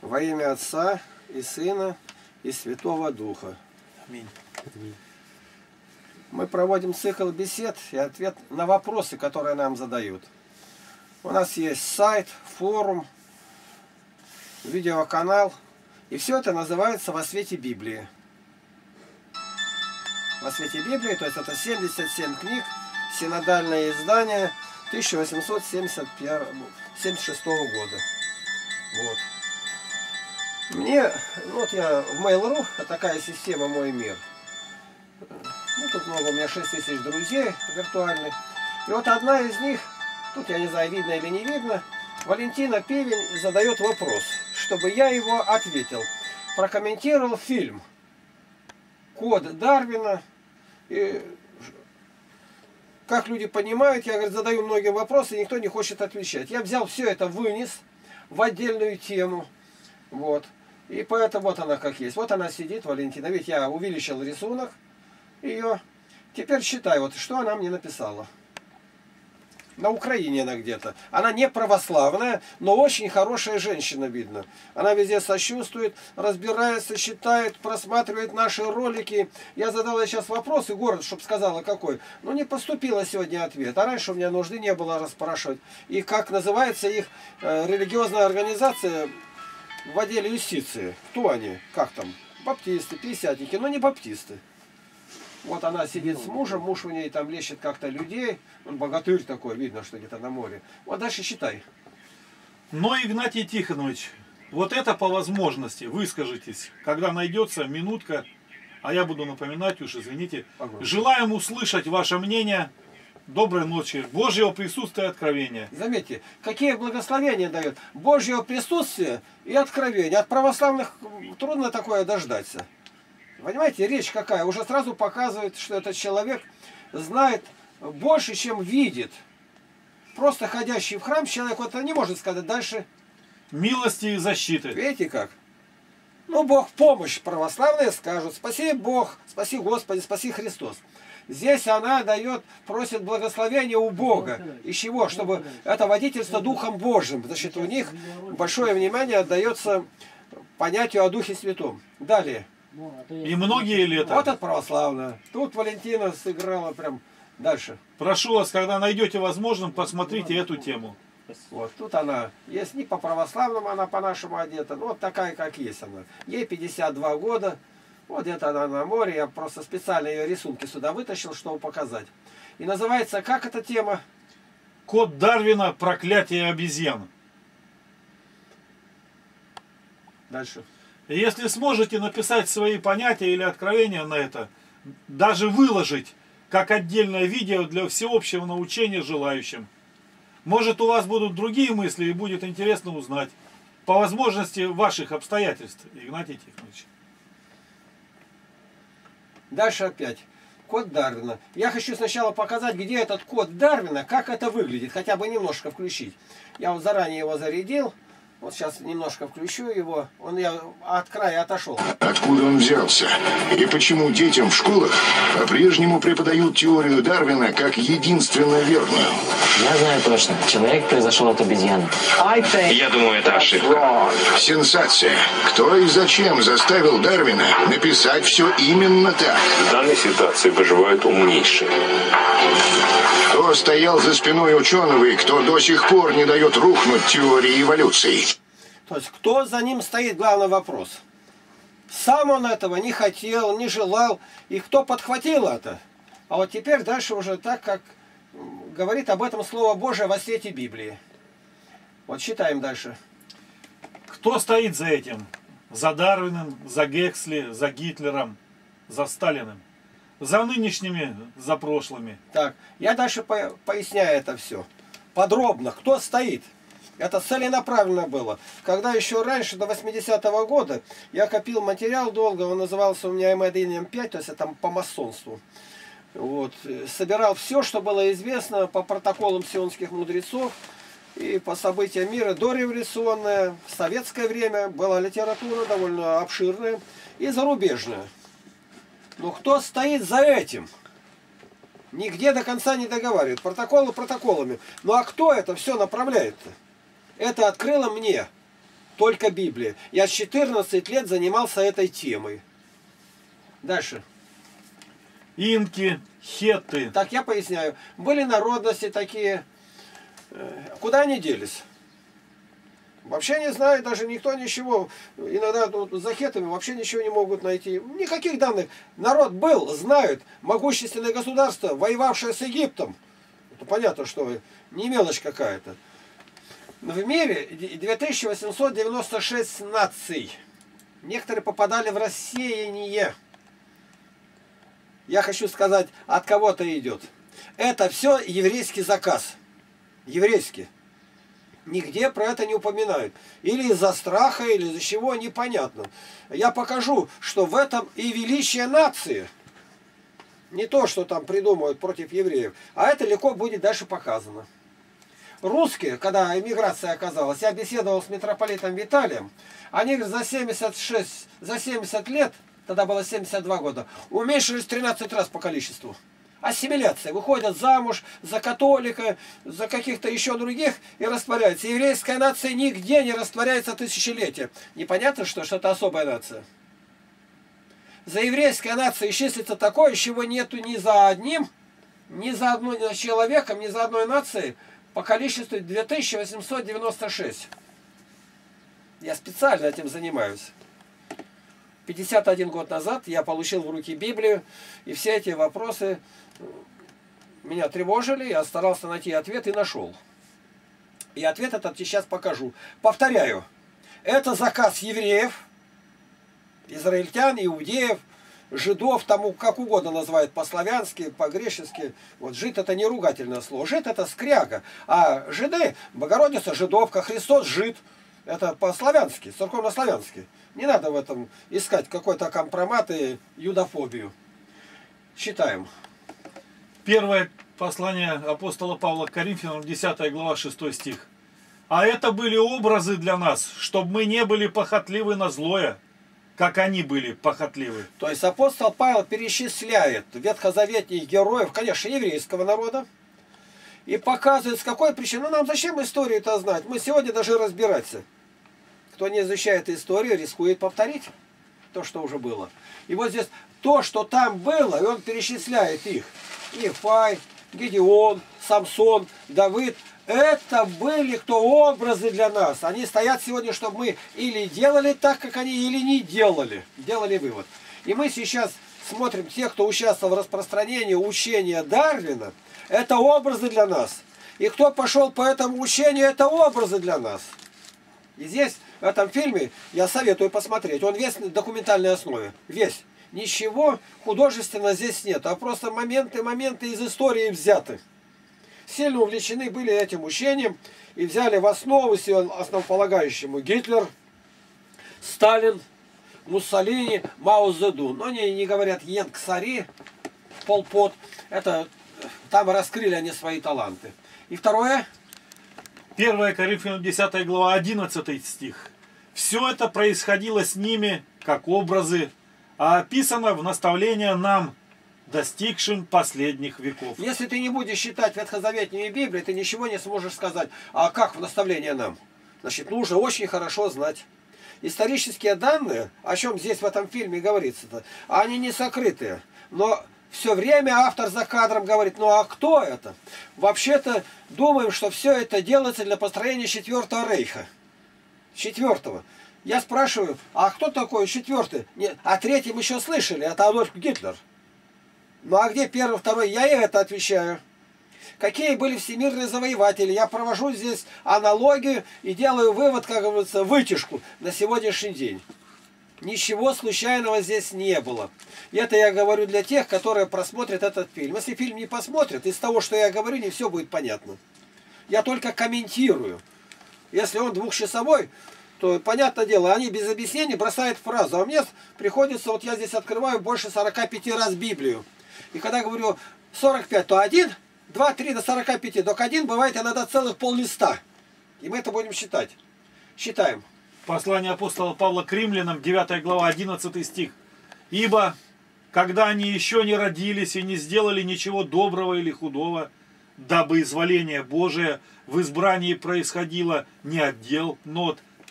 Во имя Отца и Сына и Святого Духа. Аминь. Мы проводим цикл бесед и ответ на вопросы, которые нам задают. У нас есть сайт, форум, видеоканал. И все это называется «Во свете Библии». «Во свете Библии», то есть это 77 книг, синодальное издание 1876 года. Вот. Мне, вот я в Mail.ru, такая система «Мой мир». Ну, тут много, у меня 6000 друзей виртуальных. И вот одна из них, тут я не знаю, видно или не видно, Валентина Певень задает вопрос, чтобы я его ответил. Прокомментировал фильм «Код Дарвина». И как люди понимают, я, говорит, задаю многие вопросы, и никто не хочет отвечать. Я взял все это, вынес в отдельную тему. Вот. И поэтому вот она как есть. Вот она сидит, Валентина. Ведь я увеличил рисунок ее. Теперь считай, вот что она мне написала. На Украине она где-то. Она не православная, но очень хорошая женщина, видно. Она везде сочувствует, разбирается, читает, просматривает наши ролики. Я задал ей сейчас вопрос, и город, чтобы сказала какой. Но не поступило сегодня ответ. А раньше у меня нужды не было расспрашивать. И как называется их религиозная организация в отделе юстиции? Кто они? Как там? Баптисты, пятидесятники, но не баптисты. Вот она сидит с мужем, муж у ней там лечит как-то людей. Он богатырь такой, видно, что где-то на море. Вот дальше считай. Но, Игнатий Тихонович, вот это по возможности выскажитесь, когда найдется минутка, а я буду напоминать уж, извините. Желаем услышать ваше мнение. Доброй ночи. Божьего присутствия и откровения. Заметьте, какие благословения дает. Божьего присутствия и откровения. От православных трудно такое дождаться. Понимаете, речь какая? Уже сразу показывает, что этот человек знает больше, чем видит. Просто ходящий в храм человек вот не может сказать дальше. Милости и защиты. Видите как? Ну, Бог в помощь. Православные скажут: спаси Бог, спаси Господи, спаси Христос. Здесь она дает, просит благословения у Бога. Из чего? Чтобы это водительство Духом Божьим. Значит, у них большое внимание отдается понятию о Духе Святом. Далее. И многие лета. Вот это православное. Тут Валентина сыграла прям дальше. Прошу вас, когда найдете возможным, посмотрите эту тему. Вот тут она есть не по православному, она по-нашему одета. Ну, вот такая, как есть она. Ей 52 года. Вот где-то она на море. Я просто специально ее рисунки сюда вытащил, чтобы показать. И называется, как эта тема? Код Дарвина. Проклятие обезьян. Дальше. Если сможете написать свои понятия или откровения на это, даже выложить как отдельное видео для всеобщего научения желающим. Может, у вас будут другие мысли и будет интересно узнать. По возможности ваших обстоятельств, Игнатий Тихонович. Дальше опять. Код Дарвина. Я хочу сначала показать, где этот код Дарвина, как это выглядит. Хотя бы немножко включить. Я вот заранее его зарядил. Вот сейчас немножко включу его. Он я от края отошел. Откуда он взялся? И почему детям в школах по-прежнему преподают теорию Дарвина как единственно верную? Я знаю точно. Человек произошел от обезьяны. Я думаю, это ошибка. Сенсация. Кто и зачем заставил Дарвина написать все именно так? В данной ситуации выживают умнейшие. Кто стоял за спиной ученого и кто до сих пор не дает рухнуть теории эволюции? То есть, кто за ним стоит, главный вопрос. Сам он этого не хотел, не желал. И кто подхватил это? А вот теперь дальше уже так, как говорит об этом Слово Божие во свете Библии. Вот читаем дальше. Кто стоит за этим? За Дарвином, за Гексли, за Гитлером, за Сталиным. За нынешними, за прошлыми. Так, я дальше поясняю это все. Подробно, кто стоит. Это целенаправленно было. Когда еще раньше, до 80-го года, я копил материал долго, он назывался у меня М1, М5, то есть это по масонству. Вот. Собирал все, что было известно по протоколам сионских мудрецов и по событиям мира. Дореволюционное, в советское время была литература довольно обширная и зарубежная. Но кто стоит за этим? Нигде до конца не договаривают. Протоколы протоколами. Ну а кто это все направляет-то? Это открыло мне только Библия. Я с 14 лет занимался этой темой. Дальше. Инки, хетты. Так, я поясняю. Были народности такие. Куда они делись? Вообще не знаю, даже никто ничего. Иногда за хетами вообще ничего не могут найти. Никаких данных. Народ был, знают. Могущественное государство, воевавшее с Египтом. Это понятно, что не мелочь какая-то. В мире 2896 наций. Некоторые попадали в рассеяние. Я хочу сказать, от кого-то идет. Это все еврейский заказ. Еврейский. Нигде про это не упоминают. Или из-за страха, или из-за чего, непонятно. Я покажу, что в этом и величие нации. Не то, что там придумывают против евреев. А это легко будет дальше показано. Русские, когда эмиграция оказалась, я беседовал с митрополитом Виталием, они за 70 лет, тогда было 72 года, уменьшились 13 раз по количеству. Ассимиляция. Выходят замуж за католика, за каких-то еще других и растворяются. Еврейская нация нигде не растворяется тысячелетия. Непонятно, что это особая нация. За еврейская нация исчислится такое, чего нету ни за одним, ни за одним человеком, ни за одной нацией по количеству 2896. Я специально этим занимаюсь. 51 год назад я получил в руки Библию, и все эти вопросы меня тревожили, я старался найти ответ и нашел. И ответ этот сейчас покажу. Повторяю, это заказ евреев, израильтян, иудеев, жидов, тому как угодно называют, по-славянски, по-гречески. Вот жид это не ругательное слово, жид это скряга, а жиды, Богородица, жидовка, Христос жид. Это по-славянски, церковно-славянски. Не надо в этом искать какой-то компромат и юдофобию. Читаем. Первое послание апостола Павла к Коринфянам, 10 глава, 6 стих. А это были образы для нас, чтобы мы не были похотливы на злое, как они были похотливы. То есть апостол Павел перечисляет ветхозаветных героев, конечно, еврейского народа, и показывает, с какой причиной. Ну, нам зачем историю-то знать? Мы сегодня должны разбираться. Кто не изучает историю, рискует повторить то, что уже было. И вот здесь то, что там было, и он перечисляет их. Ифай, Гедеон, Самсон, Давид. Это были кто образы для нас. Они стоят сегодня, чтобы мы или делали так, как они, или не делали. Делали вывод. И мы сейчас смотрим тех, кто участвовал в распространении учения Дарвина. Это образы для нас. И кто пошел по этому учению, это образы для нас. И здесь, в этом фильме, я советую посмотреть. Он весь на документальной основе. Весь. Ничего художественного здесь нет. А просто моменты из истории взяты. Сильно увлечены были этим учением. И взяли в основу себе основополагающему Гитлер, Сталин, Муссолини, Мао Цзэдун. Но они не говорят Йенг Сари, Пол Пот. Это... Там раскрыли они свои таланты. И второе. 1 Коринфянам 10 глава 11 стих. Все это происходило с ними, как образы, а описано в наставление нам, достигшим последних веков. Если ты не будешь читать ветхозаветную Библию, ты ничего не сможешь сказать. А как в наставление нам? Значит, нужно очень хорошо знать. Исторические данные, о чем здесь в этом фильме говорится-то, они не сокрытые. Но все время автор за кадром говорит, ну а кто это? Вообще-то думаем, что все это делается для построения 4-го рейха. 4-го. Я спрашиваю, а кто такой 4-й? О 3-м еще слышали, это Адольф Гитлер. Ну а где 1-й, 2-й? Я и это отвечаю. Какие были всемирные завоеватели? Я провожу здесь аналогию и делаю вывод, как говорится, вытяжку на сегодняшний день. Ничего случайного здесь не было. И это я говорю для тех, которые просмотрят этот фильм. Если фильм не посмотрят, из того, что я говорю, не все будет понятно. Я только комментирую. Если он двухчасовой, то, понятное дело, они без объяснений бросают фразу. А мне приходится, вот я здесь открываю больше 45 раз Библию. И когда говорю 45, то 1, 2, 3 до 45. Только один бывает иногда целых пол-листа. И мы это будем считать. Считаем. Послание апостола Павла к римлянам, 9 глава, 11 стих. «Ибо, когда они еще не родились и не сделали ничего доброго или худого, дабы изволение Божие в избрании происходило не от дел, но от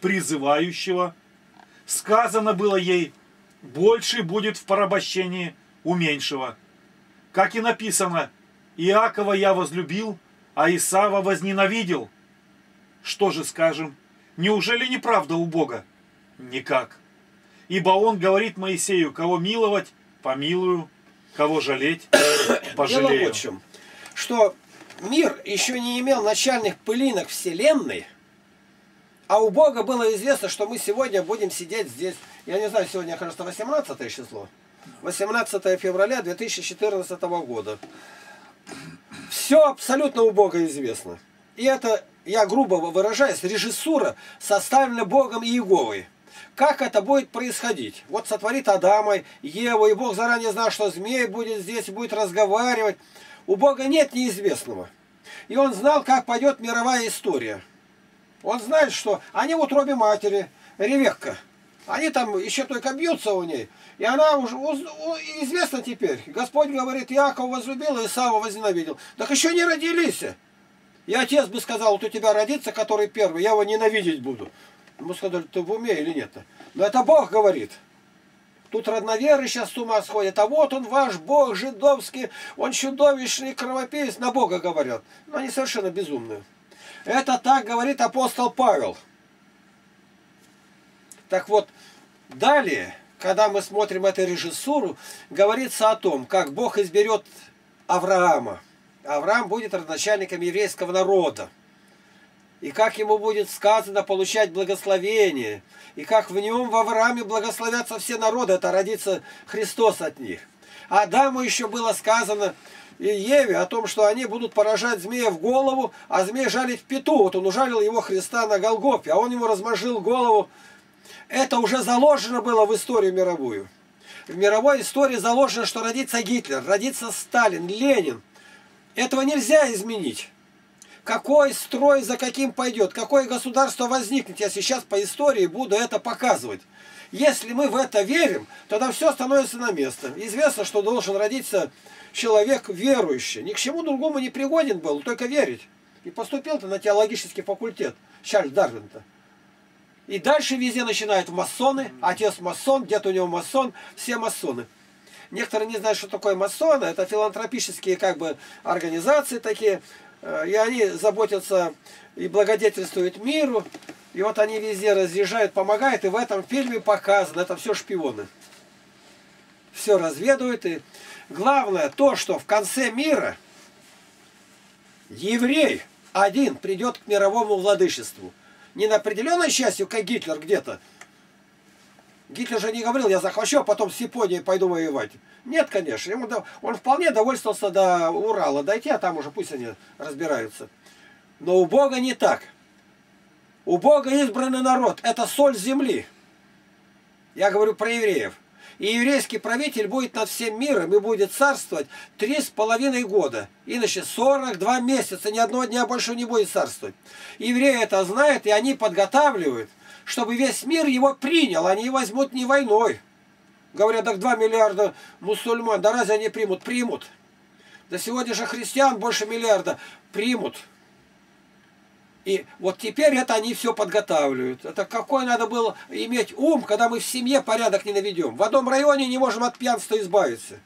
призывающего. Сказано было ей: больший будет в порабощении у меньшего. Как и написано: Иакова я возлюбил, а Исава возненавидел. Что же скажем? Неужели неправда у Бога? Никак. Ибо Он говорит Моисею: кого миловать, помилую, кого жалеть, Дело пожалею. вот в чем, что мир еще не имел начальных пылинок Вселенной, а у Бога было известно, что мы сегодня будем сидеть здесь. Я не знаю, сегодня, кажется, 18 число. 18 февраля 2014 года. Все абсолютно у Бога известно. И это, я грубо выражаюсь, режиссура составлена Богом и Иеговой. Как это будет происходить? Вот сотворит Адама, Еву, и Бог заранее знал, что змей будет здесь, будет разговаривать. У Бога нет неизвестного. И Он знал, как пойдет мировая история. Он знает, что они в утробе матери, Ревекка, они там еще только бьются у ней. И она уже известна теперь. Господь говорит: Иаков возлюбил, и Исава возненавидел. Так еще не родились. И отец бы сказал: вот у тебя родится, который первый, я его ненавидеть буду. Ему сказали: ты в уме или нет? Но это Бог говорит. Тут родноверы сейчас с ума сходят. А вот он ваш Бог жидовский, он чудовищный кровопиец. На Бога говорят. Но они совершенно безумные. Это так говорит апостол Павел. Так вот, далее, когда мы смотрим эту режиссуру, говорится о том, как Бог изберет Авраама. Авраам будет родоначальником еврейского народа. И как ему будет сказано получать благословение. И как в нем, в Аврааме, благословятся все народы. Это родится Христос от них. Адаму еще было сказано, и Еве, о том, что они будут поражать змея в голову, а змей жалить в пяту. Вот он ужалил его Христа на Голгофе, а он ему размозжил голову. Это уже заложено было в историю мировую. В мировой истории заложено, что родится Гитлер, родится Сталин, Ленин. Этого нельзя изменить. Какой строй за каким пойдет, какое государство возникнет, я сейчас по истории буду это показывать. Если мы в это верим, тогда все становится на место. Известно, что должен родиться человек верующий. Ни к чему другому не пригоден был, только верить. И поступил-то на теологический факультет, Чарльз Дарвин-то. И дальше везде начинают масоны, отец масон, дед у него масон, все масоны. Некоторые не знают, что такое масоны, это филантропические как бы организации такие, и они заботятся и благодетельствуют миру, и вот они везде разъезжают, помогают, и в этом фильме показано, это все шпионы. Все разведывают, и главное то, что в конце мира еврей один придет к мировому владычеству. Не на определенной частью, как Гитлер где-то. Гитлер же не говорил: я захвачу, а потом с Японией пойду воевать. Нет, конечно. Он вполне довольствовался до Урала дойти, а там уже пусть они разбираются. Но у Бога не так. У Бога избранный народ. Это соль земли. Я говорю про евреев. И еврейский правитель будет над всем миром и будет царствовать 3,5 года. Иначе 42 месяца, ни одного дня больше не будет царствовать. Евреи это знают, и они подготавливают, чтобы весь мир его принял. Они возьмут не войной. Говорят: так 2 миллиарда мусульман, да разве они примут? Примут. Да сегодня же христиан больше миллиарда. Примут. И вот теперь это они все подготавливают. Это какой надо было иметь ум, когда мы в семье порядок не наведем. В одном районе не можем от пьянства избавиться.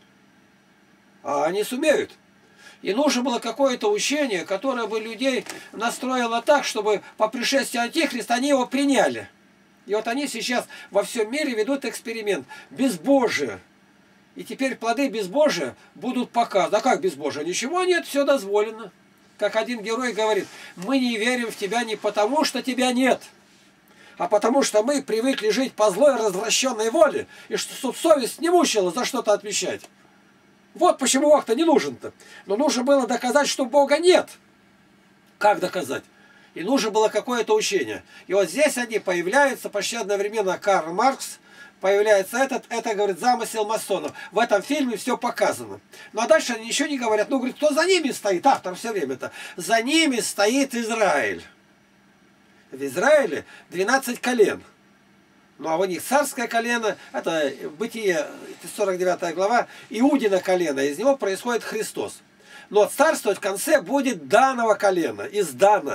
А они сумеют. И нужно было какое-то учение, которое бы людей настроило так, чтобы по пришествии Антихриста они его приняли. И вот они сейчас во всем мире ведут эксперимент. Безбожие. И теперь плоды безбожия будут показаны. А как безбожие? Ничего нет, все дозволено. Как один герой говорит: мы не верим в тебя не потому, что тебя нет, а потому что мы привыкли жить по злой развращенной воле, и что совесть не мучила за что-то отвечать. Вот почему Бог-то не нужен-то. Но нужно было доказать, что Бога нет. Как доказать? И нужно было какое-то учение. И вот здесь они появляются, почти одновременно Карл Маркс, появляется это, говорит, замысел масонов. В этом фильме все показано. Ну а дальше они ничего не говорят. Ну, говорит, кто за ними стоит? Автор все время-то. За ними стоит Израиль. В Израиле 12 колен. Ну а у них царское колено, это Бытие, 49 глава, Иудина колено, из него происходит Христос. Но царствовать в конце будет Данова колено, из Дана.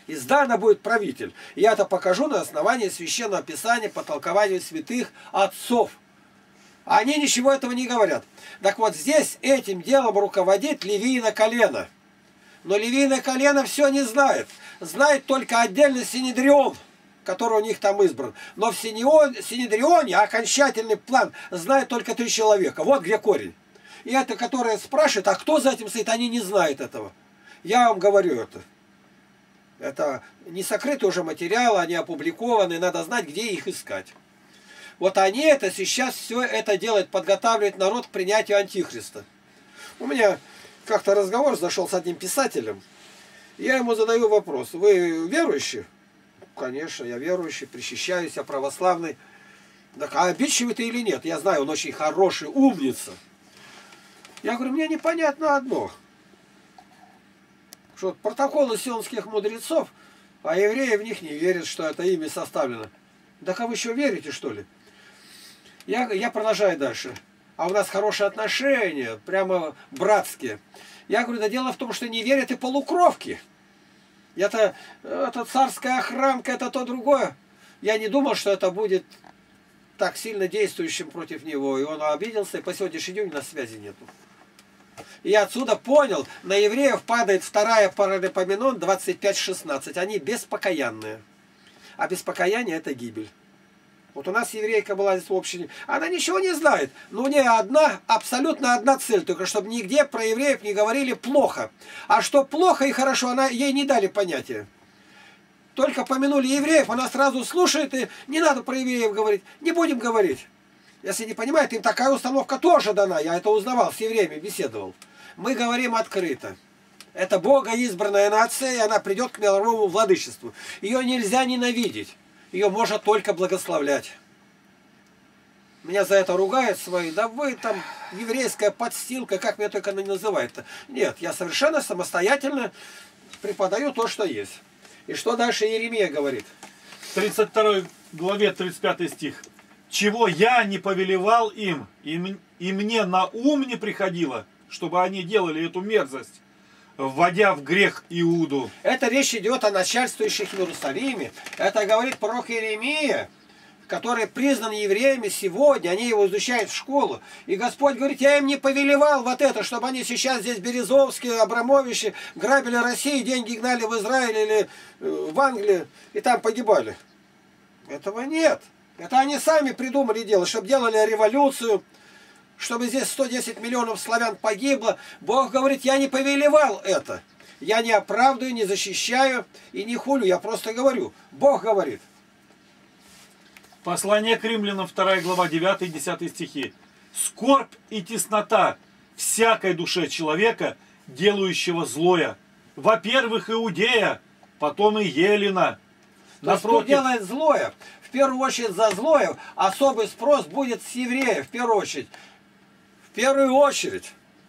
Издавна будет правитель. Я это покажу на основании Священного Писания по толкованию святых отцов. Они ничего этого не говорят. Так вот, здесь этим делом руководит Левийное колено. Но Левийное колено все не знает. Знает только отдельно Синедрион, который у них там избран. Но в Синедрионе окончательный план знает только 3 человека. Вот где корень. И это, которое спрашивает, а кто за этим стоит, они не знают этого. Я вам говорю это. Это не сокрытый уже материал, они опубликованы, надо знать, где их искать. Вот они это сейчас все это делают, подготавливают народ к принятию Антихриста. У меня как-то разговор зашел с одним писателем. Я ему задаю вопрос. Вы верующий? Конечно, я верующий, причащаюсь, я православный. Так, а обидчивый ты или нет? Я знаю, он очень хороший, умница. Я говорю, мне непонятно одно. Что протоколы сионских мудрецов, а евреи в них не верят, что это ими составлено. Так а вы еще верите, что ли? Я продолжаю дальше. А у нас хорошие отношения, прямо братские. Я говорю, да дело в том, что не верят и полукровки. Это царская охранка, это то другое. Я не думал, что это будет так сильно действующим против него. И он обиделся, и по сегодняшний день на связи нету. И я отсюда понял, на евреев падает 2 Паралипоменон 25:16. Они беспокаянные. А беспокаяние это гибель. Вот у нас еврейка была здесь в общине. Она ничего не знает. Но у нее абсолютно одна цель. Только чтобы нигде про евреев не говорили плохо. А что плохо и хорошо, ей не дали понятия. Только помянули евреев, она сразу слушает, и не надо про евреев говорить. Не будем говорить. Если не понимает, им такая установка тоже дана. Я это узнавал, с евреями беседовал. Мы говорим открыто. Это Бога избранная нация, и она придет к мировому владычеству. Ее нельзя ненавидеть. Ее можно только благословлять. Меня за это ругают свои. Да вы там еврейская подстилка, как меня только не называют-то. Нет, я совершенно самостоятельно преподаю то, что есть. И что дальше Иеремия говорит? В 32 главе 35 стих. «Чего я не повелевал им, и мне на ум не приходило, чтобы они делали эту мерзость, вводя в грех Иуду». Это речь идет о начальствующих в Иерусалиме. Это говорит пророк Иеремия, который признан евреями сегодня. Они его изучают в школу. И Господь говорит, я им не повелевал вот это, чтобы они сейчас здесь Березовские, Абрамовичи грабили Россию, деньги гнали в Израиль или в Англию и там погибали. Этого нет. Это они сами придумали дело, чтобы делали революцию, чтобы здесь 110 миллионов славян погибло. Бог говорит, я не повелевал это. Я не оправдываю, не защищаю и не хулю. Я просто говорю. Бог говорит. Послание к римлянам, 2 глава, 9-10 стихи. «Скорбь и теснота всякой душе человека, делающего злое. Во-первых, Иудея, потом и Елена». Кто делает злое? В первую очередь за злое особый спрос будет с евреев. В первую очередь. В первую очередь.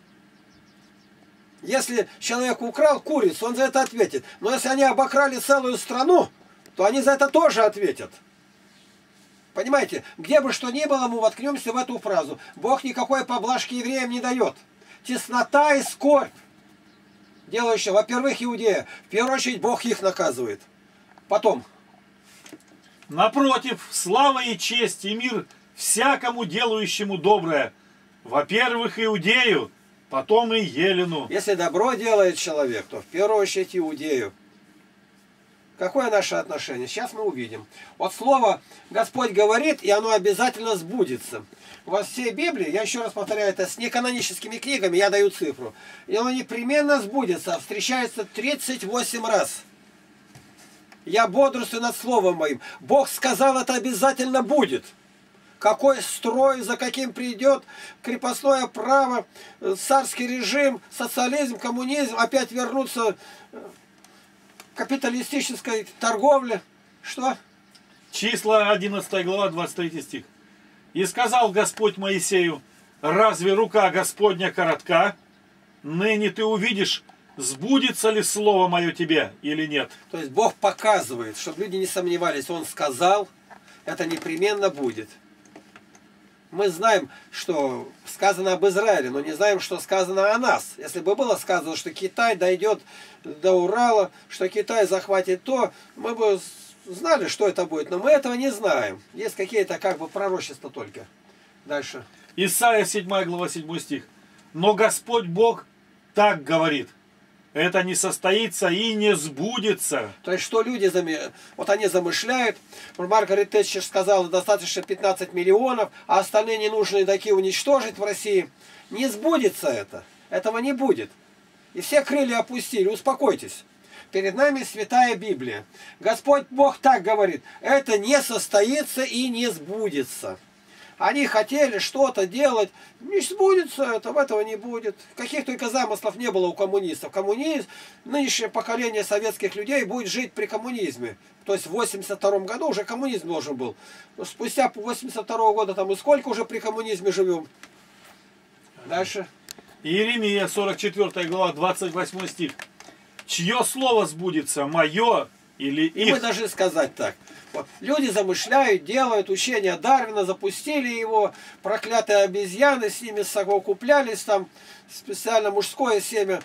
Если человек украл курицу, он за это ответит. Но если они обокрали целую страну, то они за это тоже ответят. Понимаете, где бы что ни было, мы воткнемся в эту фразу. Бог никакой поблажки евреям не дает. Теснота и скорбь. Делающие, во-первых, Иудея. В первую очередь Бог их наказывает. Потом. Напротив, слава и честь и мир всякому делающему доброе. Во-первых, Иудею, потом и Елену. Если добро делает человек, то в первую очередь Иудею. Какое наше отношение? Сейчас мы увидим. Вот слово Господь говорит, и оно обязательно сбудется. Во всей Библии, я еще раз повторяю, это с неканоническими книгами, я даю цифру. И оно непременно сбудется, встречается 38 раз. Я бодрствую над словом моим. Бог сказал, это обязательно будет. Какой строй, за каким придет, крепостное право, царский режим, социализм, коммунизм, опять вернуться капиталистической торговле. Что? Числа 11 глава, 23 стих. «И сказал Господь Моисею, разве рука Господня коротка? Ныне ты увидишь, сбудется ли слово мое тебе или нет». То есть Бог показывает, чтобы люди не сомневались. Он сказал, это непременно будет. Мы знаем, что сказано об Израиле, но не знаем, что сказано о нас. Если бы было сказано, что Китай дойдет до Урала, что Китай захватит то, мы бы знали, что это будет. Но мы этого не знаем. Есть какие-то как бы пророчества только. Дальше. Исайя 7 глава 7 стих. Но Господь Бог так говорит. Это не состоится и не сбудется. То есть, что люди, вот они замышляют. Маргарет Тэтчер сказала, достаточно 15 миллионов, а остальные ненужные такие уничтожить в России. Не сбудется это. Этого не будет. И все крылья опустили. Успокойтесь. Перед нами Святая Библия. Господь Бог так говорит. Это не состоится и не сбудется. Они хотели что-то делать, не сбудется этого не будет. Каких только замыслов не было у коммунистов. Нынешнее поколение советских людей будет жить при коммунизме. То есть в 82 году уже коммунизм должен был. Но спустя 82 года там и сколько уже при коммунизме живем. Дальше. Иеремия 44 глава 28 стих. Чье слово сбудется, мое или их? И мы должны сказать так. Вот. Люди замышляют, делают учение Дарвина, запустили его, проклятые обезьяны, с ними совокуплялись, там специально мужское семя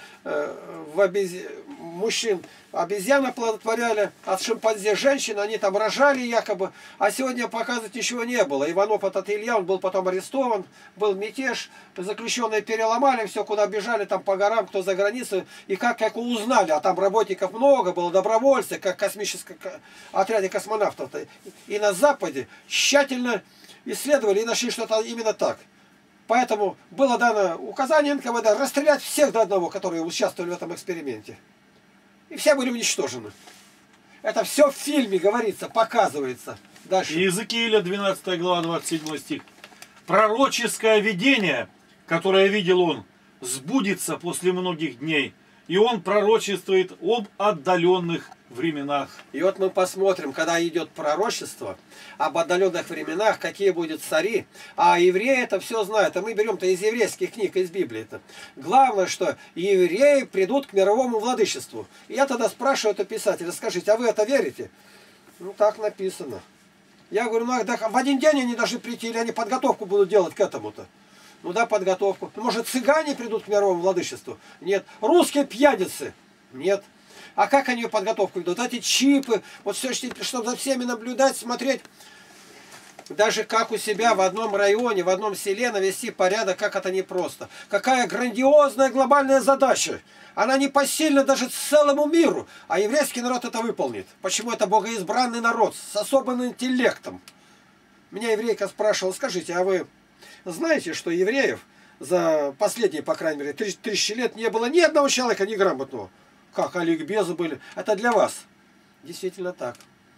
мужчин обезьян оплодотворяли, от шимпанзе женщин, они там рожали якобы, а сегодня показывать ничего не было. Иванов этот Илья, он был потом арестован, был мятеж, заключенные переломали все, куда бежали, там по горам, кто за границей, и как узнали, а там работников много было, добровольцев, как в космическом отряде космонавтов. И на Западе тщательно исследовали и нашли, что это именно так. Поэтому было дано указание НКВД расстрелять всех до одного, которые участвовали в этом эксперименте. И все были уничтожены. Это все в фильме говорится, показывается. Дальше. Иезекииля 12 глава 27 стих. Пророческое видение, которое видел он, сбудется после многих дней. И он пророчествует об отдаленных временах. И вот мы посмотрим, когда идет пророчество об отдаленных временах, какие будут цари. А евреи это все знают. А мы берем-то из еврейских книг, из Библии. -то. Главное, что евреи придут к мировому владычеству. И я тогда спрашиваю этого писателя, скажите, а вы это верите? Ну, так написано. Я говорю, ну, да, в один день они должны прийти, или они подготовку будут делать к этому-то? Ну да, подготовку. Может, цыгане придут к мировому владычеству? Нет. Русские пьяницы? Нет. А как они подготовку ведут? Эти чипы, вот все, чтобы за всеми наблюдать, смотреть. Даже как у себя в одном районе, в одном селе навести порядок, как это непросто. Какая грандиозная глобальная задача. Она непосильна даже целому миру. А еврейский народ это выполнит. Почему это богоизбранный народ с особым интеллектом? Меня еврейка спрашивала, скажите, а вы знаете, что евреев за последние, по крайней мере, 3000 лет не было ни одного человека неграмотного? Как ликбезы были? Это для вас. Действительно так.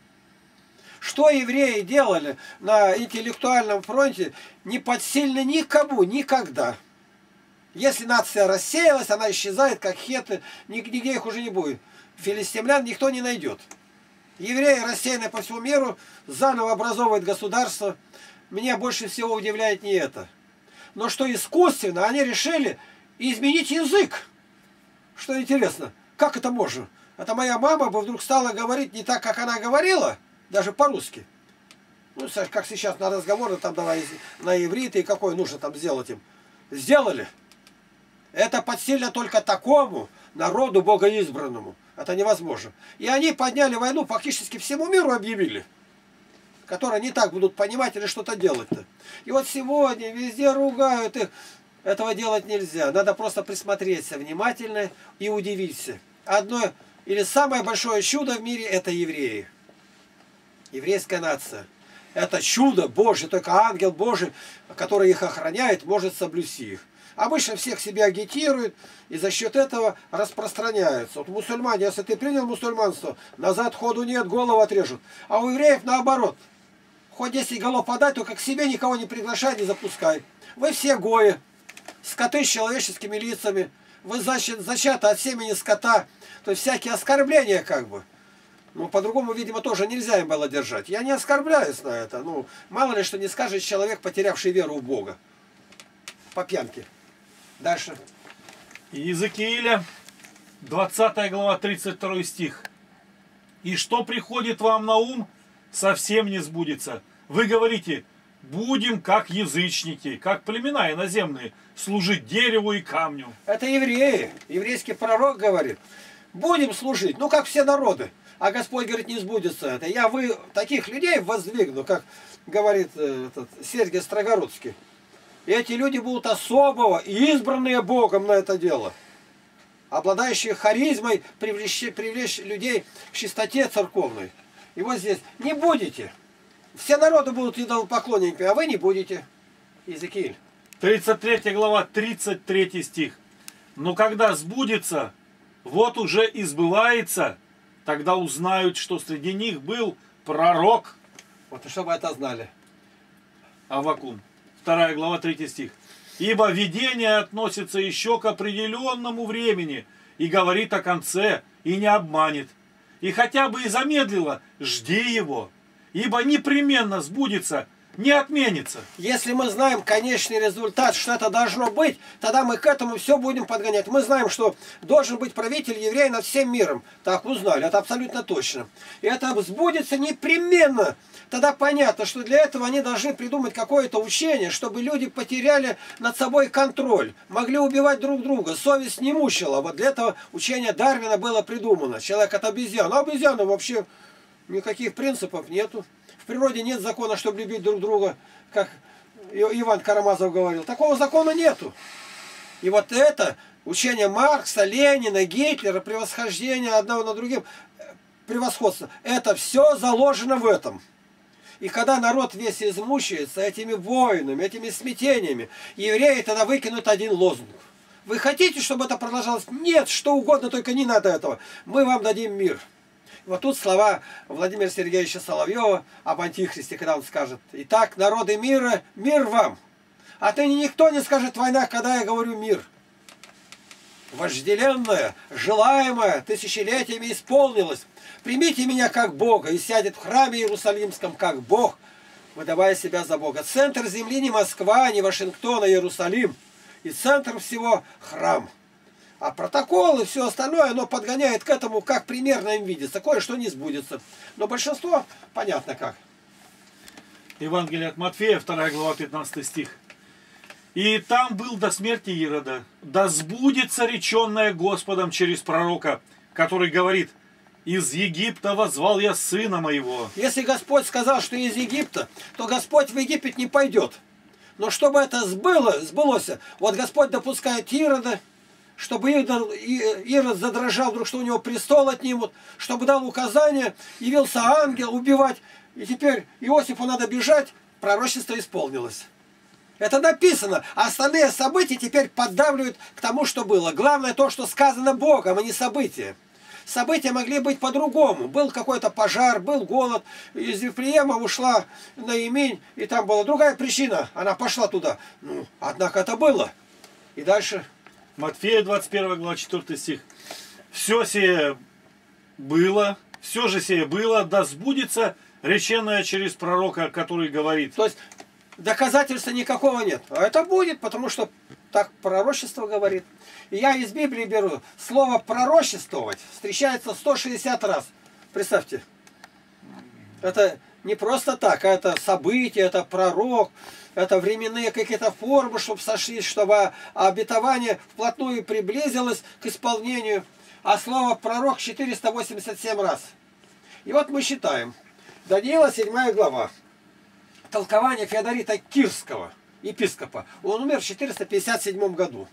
Что евреи делали на интеллектуальном фронте, не подсильно никому, никогда. Если нация рассеялась, она исчезает, как хеты, нигде их уже не будет. Филистимлян никто не найдет. Евреи, рассеянные по всему миру, заново образовывают государство. Меня больше всего удивляет не это. Но что искусственно они решили изменить язык. Что интересно, как это можно? Это моя мама бы вдруг стала говорить не так, как она говорила, даже по-русски. Ну, как сейчас на разговоры, там давай на иврите, и какой нужно там сделать им. Сделали. Это подсильно только такому народу богоизбранному. Это невозможно. И они подняли войну, фактически всему миру объявили. Которые не так будут понимать или что-то делать-то. И вот сегодня везде ругают их. Этого делать нельзя. Надо просто присмотреться внимательно и удивиться. Одно или самое большое чудо в мире это евреи. Еврейская нация. Это чудо Божье. Только ангел Божий, который их охраняет, может соблюсти их. Обычно всех себя агитируют и за счет этого распространяются. Вот мусульмане, если ты принял мусульманство, назад ходу нет, голову отрежут. А у евреев наоборот. Хоть 10 голов подать, только к себе никого не приглашай, не запускай. Вы все гои, скоты с человеческими лицами. Вы зачаты от семени скота. То есть всякие оскорбления как бы. Ну, по-другому, видимо, тоже нельзя им было держать. Я не оскорбляюсь на это. Ну, мало ли, что не скажет человек, потерявший веру в Бога. По пьянке. Дальше. Иезекииля, 20 глава, 32 стих. «И что приходит вам на ум, совсем не сбудется. Вы говорите, будем как язычники, как племена иноземные, служить дереву и камню. Это евреи. Еврейский пророк говорит, будем служить, ну как все народы. А Господь говорит, не сбудется это. Я таких людей воздвигну, как говорит Сергий Строгородский. И эти люди будут особого и избранные Богом на это дело. Обладающие харизмой привлечь людей к чистоте церковной. И вот здесь не будете. Все народы будут идолопоклонниками, а вы не будете. Иезекииль. 33 глава, 33 стих. Но когда сбудется, вот уже и сбывается, тогда узнают, что среди них был пророк. Вот чтобы это знали. Аввакум. 2 глава, 3 стих. Ибо видение относится еще к определенному времени и говорит о конце, и не обманет. И хотя бы и замедлило, жди его, ибо непременно сбудется, не отменится. Если мы знаем конечный результат, что это должно быть, тогда мы к этому все будем подгонять. Мы знаем, что должен быть правитель еврей над всем миром. Так узнали, это абсолютно точно. И это сбудется непременно. Тогда понятно, что для этого они должны придумать какое-то учение, чтобы люди потеряли над собой контроль, могли убивать друг друга, совесть не мучила. Вот для этого учение Дарвина было придумано. Человек от обезьян. А обезьяны вообще никаких принципов нету. В природе нет закона, чтобы любить друг друга, как Иван Карамазов говорил. Такого закона нету. И вот это учение Маркса, Ленина, Гитлера, превосхождение одного над другим, превосходство, это все заложено в этом. И когда народ весь измучается этими войнами, этими смятениями, евреи тогда выкинут один лозунг. Вы хотите, чтобы это продолжалось? Нет, что угодно, только не надо этого. Мы вам дадим мир. Вот тут слова Владимира Сергеевича Соловьева об Антихристе, когда он скажет: «Итак, народы мира, мир вам». Отныне никто не скажет «война», когда я говорю «мир». Вожделенное, желаемое тысячелетиями исполнилось. Примите меня как Бога, и сядет в храме Иерусалимском как Бог, выдавая себя за Бога. Центр земли не Москва, не Вашингтон, а Иерусалим. И центр всего храм. А протокол и все остальное, оно подгоняет к этому, как примерно им видится. Кое-что не сбудется. Но большинство понятно как. Евангелие от Матфея, 2 глава, 15 стих. И там был до смерти Ирода, да сбудется реченное Господом через пророка, который говорит: из Египта воззвал я сына моего. Если Господь сказал, что из Египта, то Господь в Египет не пойдет. Но чтобы это сбылось, вот Господь допускает Ирода, чтобы Ирод задрожал вдруг, что у него престол отнимут, чтобы дал указание, явился ангел убивать, и теперь Иосифу надо бежать, пророчество исполнилось. Это написано, а остальные события теперь поддавливают к тому, что было. Главное то, что сказано Богом, а не события. События могли быть по-другому. Был какой-то пожар, был голод, из Вифлеема ушла Наимень, и там была другая причина, она пошла туда. Ну, однако это было. И дальше... Матфея, 21 глава, 4 стих. Все сие было, все же сие было, да сбудется реченное через пророка, который говорит. То есть доказательства никакого нет. А это будет, потому что так пророчество говорит. И я из Библии беру слово пророчествовать, встречается 160 раз. Представьте. Это не просто так, а это событие, это пророк, это временные какие-то формы, чтобы сошлись, чтобы обетование вплотную приблизилось к исполнению. А слово пророк 487 раз. И вот мы считаем. Даниила 7 глава. Толкование Феодорита Кирского, епископа. Он умер в 457 году.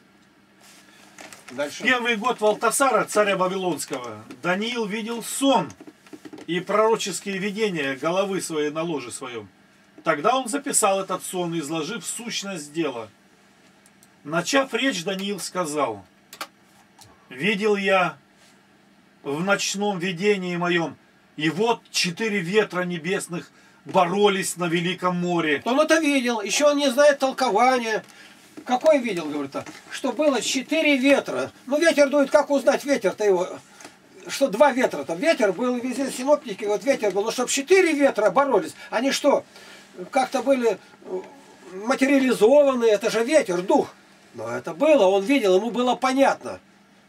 Дальше. Первый год Валтасара, царя Вавилонского, Даниил видел сон и пророческие видения головы своей на ложе своем. Тогда он записал этот сон, изложив сущность дела. Начав речь, Даниил сказал: «Видел я в ночном видении моем, и вот 4 ветра небесных боролись на великом море». Он это видел, еще он не знает толкования. Какой видел, говорит, что было 4 ветра. Ну, ветер дует, как узнать ветер-то его? Что 2 ветра-то? Ветер был, везде синоптики, вот ветер был. Но чтобы 4 ветра боролись, они что, как-то были материализованы, это же ветер, дух. Но это было, он видел, ему было понятно.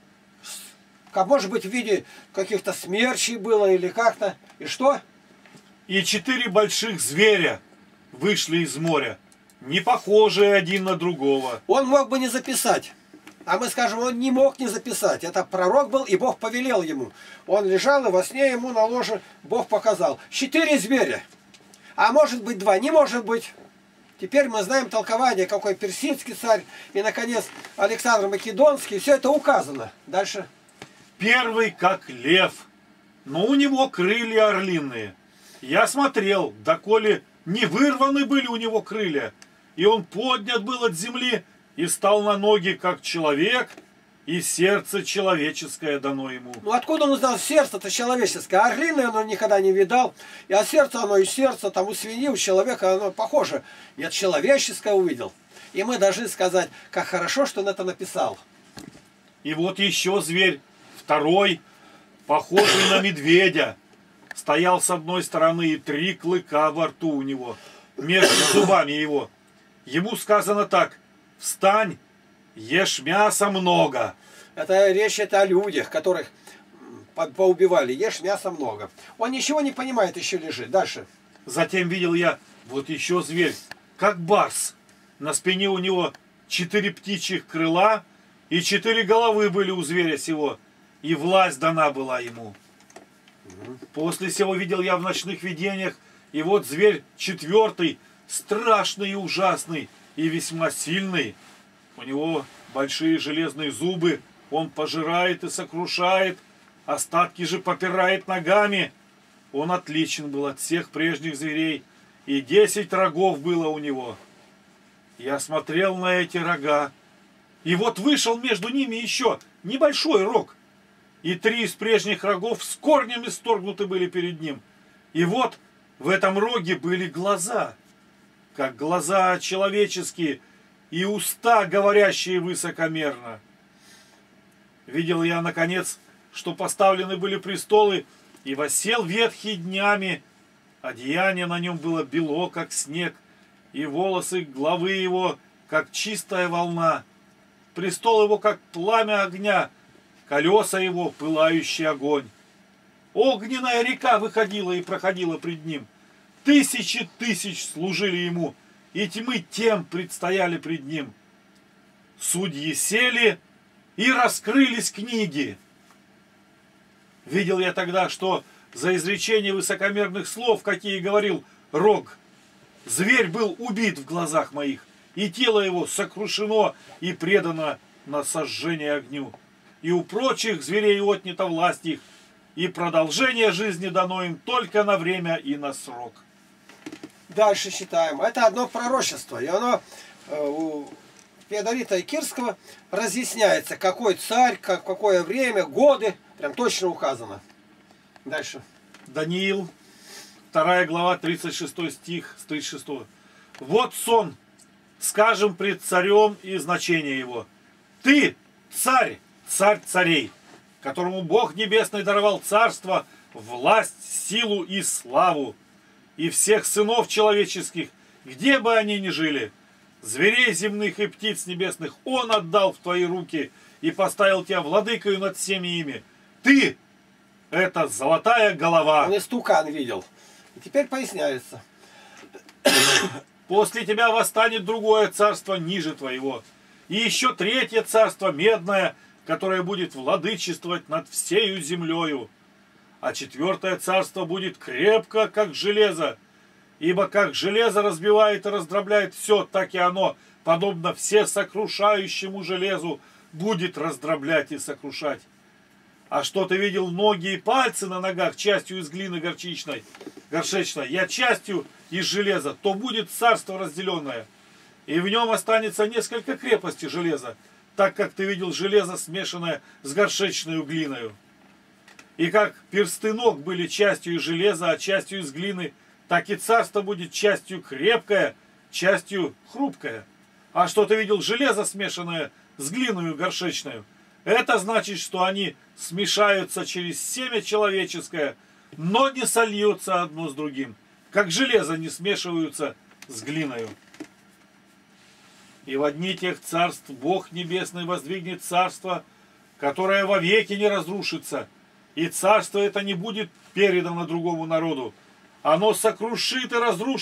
Как может быть в виде каких-то смерчей было или как-то. И что? И 4 больших зверя, вышли из моря, не похожие один на другого. Он мог бы не записать. А мы скажем, он не мог не записать. Это пророк был, и Бог повелел ему. Он лежал, и во сне ему на ложе Бог показал. 4 зверя. А может быть 2, не может быть. Теперь мы знаем толкование, какой персидский царь, и, наконец, Александр Македонский. Все это указано. Дальше. Первый как лев, но у него крылья орлиные. Я смотрел, доколе не вырваны были у него крылья, и он поднят был от земли, и стал на ноги, как человек, и сердце человеческое дано ему. Ну откуда он узнал сердце-то человеческое? Орлиное он никогда не видал. А сердце, оно и сердце, там у свиньи, у человека оно похоже. Нет, человеческое увидел. И мы должны сказать, как хорошо, что он это написал. И вот еще зверь, второй, похожий на медведя, стоял с одной стороны, и 3 клыка во рту у него, между зубами его. Ему сказано так: встань, ешь мяса много. Это речь это о людях, которых поубивали. Ешь мяса много. Он ничего не понимает, еще лежит. Дальше. Затем видел я вот еще зверь, как барс. На спине у него 4 птичьих крыла, и 4 головы были у зверя сего, и власть дана была ему. После сего видел я в ночных видениях, и вот зверь 4, страшный и ужасный, и весьма сильный. У него большие железные зубы, он пожирает и сокрушает, остатки же попирает ногами. Он отличен был от всех прежних зверей, и 10 рогов было у него. Я смотрел на эти рога, и вот вышел между ними еще небольшой рог, и 3 из прежних рогов с корнями сторгнуты были перед ним. И вот в этом роге были глаза, как глаза человеческие, и уста, говорящие высокомерно. Видел я, наконец, что поставлены были престолы, и воссел ветхий днями. Одеяние на нем было бело, как снег, и волосы главы его, как чистая волна. Престол его, как пламя огня, колеса его, пылающий огонь. Огненная река выходила и проходила пред ним. 1000 тысяч служили ему, и тьмы тем предстояли пред ним. Судьи сели, и раскрылись книги. Видел я тогда, что за изречение высокомерных слов, какие говорил рог, зверь был убит в глазах моих, и тело его сокрушено и предано на сожжение огню. И у прочих зверей отнята власть их, и продолжение жизни дано им только на время и на срок. Дальше читаем. Это одно пророчество, и оно у Феодорита и Кирского разъясняется, какой царь, какое время, годы, прям точно указано. Дальше. Даниил, 2 глава, 36 стих с 36. Вот сон, скажем пред царем и значение его. Ты, царь, царь царей, которому Бог Небесный даровал царство, власть, силу и славу, и всех сынов человеческих, где бы они ни жили, зверей земных и птиц небесных Он отдал в твои руки и поставил тебя владыкою над всеми ими. Ты — это золотая голова. Он истукан видел. И теперь поясняется. После тебя восстанет другое царство ниже твоего, и еще 3 царство медное, которое будет владычествовать над всею землею. А 4 царство будет крепко, как железо, ибо как железо разбивает и раздробляет все, так и оно, подобно всесокрушающему железу, будет раздроблять и сокрушать. А что ты видел ноги и пальцы на ногах, частью из глины горчичной, горшечной, я частью из железа, то будет царство разделенное, и в нем останется несколько крепостей железа, так как ты видел железо, смешанное с горшечной глиною. И как персты ног были частью из железа, а частью из глины, так и царство будет частью крепкое, частью хрупкое. А что ты видел железо, смешанное с глиною горшечную, это значит, что они смешаются через семя человеческое, но не сольются одно с другим, как железо не смешиваются с глиною. И в одни тех царств Бог Небесный воздвигнет царство, которое вовеки не разрушится, и царство это не будет передано другому народу. Оно сокрушит и разрушит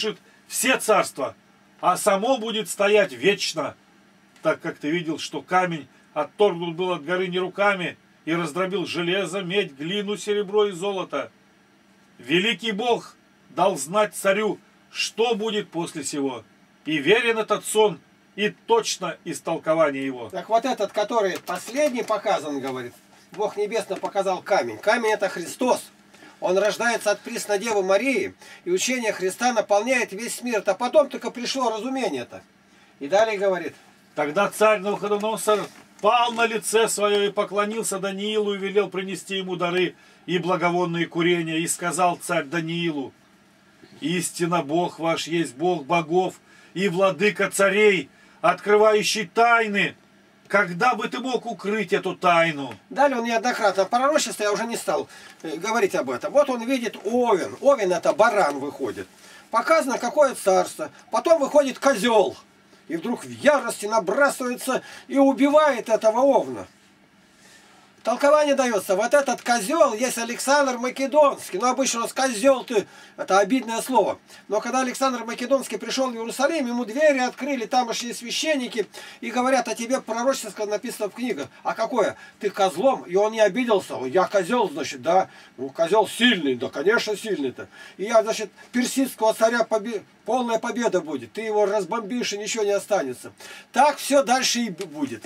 все царства, а само будет стоять вечно, так как ты видел, что камень отторгнут был от горы не руками и раздробил железо, медь, глину, серебро и золото. Великий Бог дал знать царю, что будет после сего, и верен этот сон, и точно истолкование его. Так вот этот, который последний показан, говорит, Бог Небесно показал камень. Камень это Христос. Он рождается от Преснодевы Марии, и учение Христа наполняет весь мир. А потом только пришло разумение-то. И далее говорит. Тогда царь Навуходоносор пал на лице свое и поклонился Даниилу и велел принести ему дары и благовонные курения. И сказал царь Даниилу: истинно Бог ваш есть Бог богов и владыка царей, открывающий тайны. Когда бы ты мог укрыть эту тайну? Далее он неоднократно пророчество, я уже не стал говорить об этом. Вот он видит овен. Овен это баран выходит. Показано, какое царство. Потом выходит козел. И вдруг в ярости набрасывается и убивает этого овна. Толкование дается. Вот этот козел есть Александр Македонский. Ну, обычно у нас козел-то, это обидное слово. Но когда Александр Македонский пришел в Иерусалим, ему двери открыли тамошние священники и говорят: о тебе пророчество написано в книгах. А какое? Ты козлом? И он не обиделся. Я козел, значит, да. Ну, козел сильный, да, конечно, сильный-то. И я, значит, персидского царя полная победа будет. Ты его разбомбишь, и ничего не останется. Так все дальше и будет.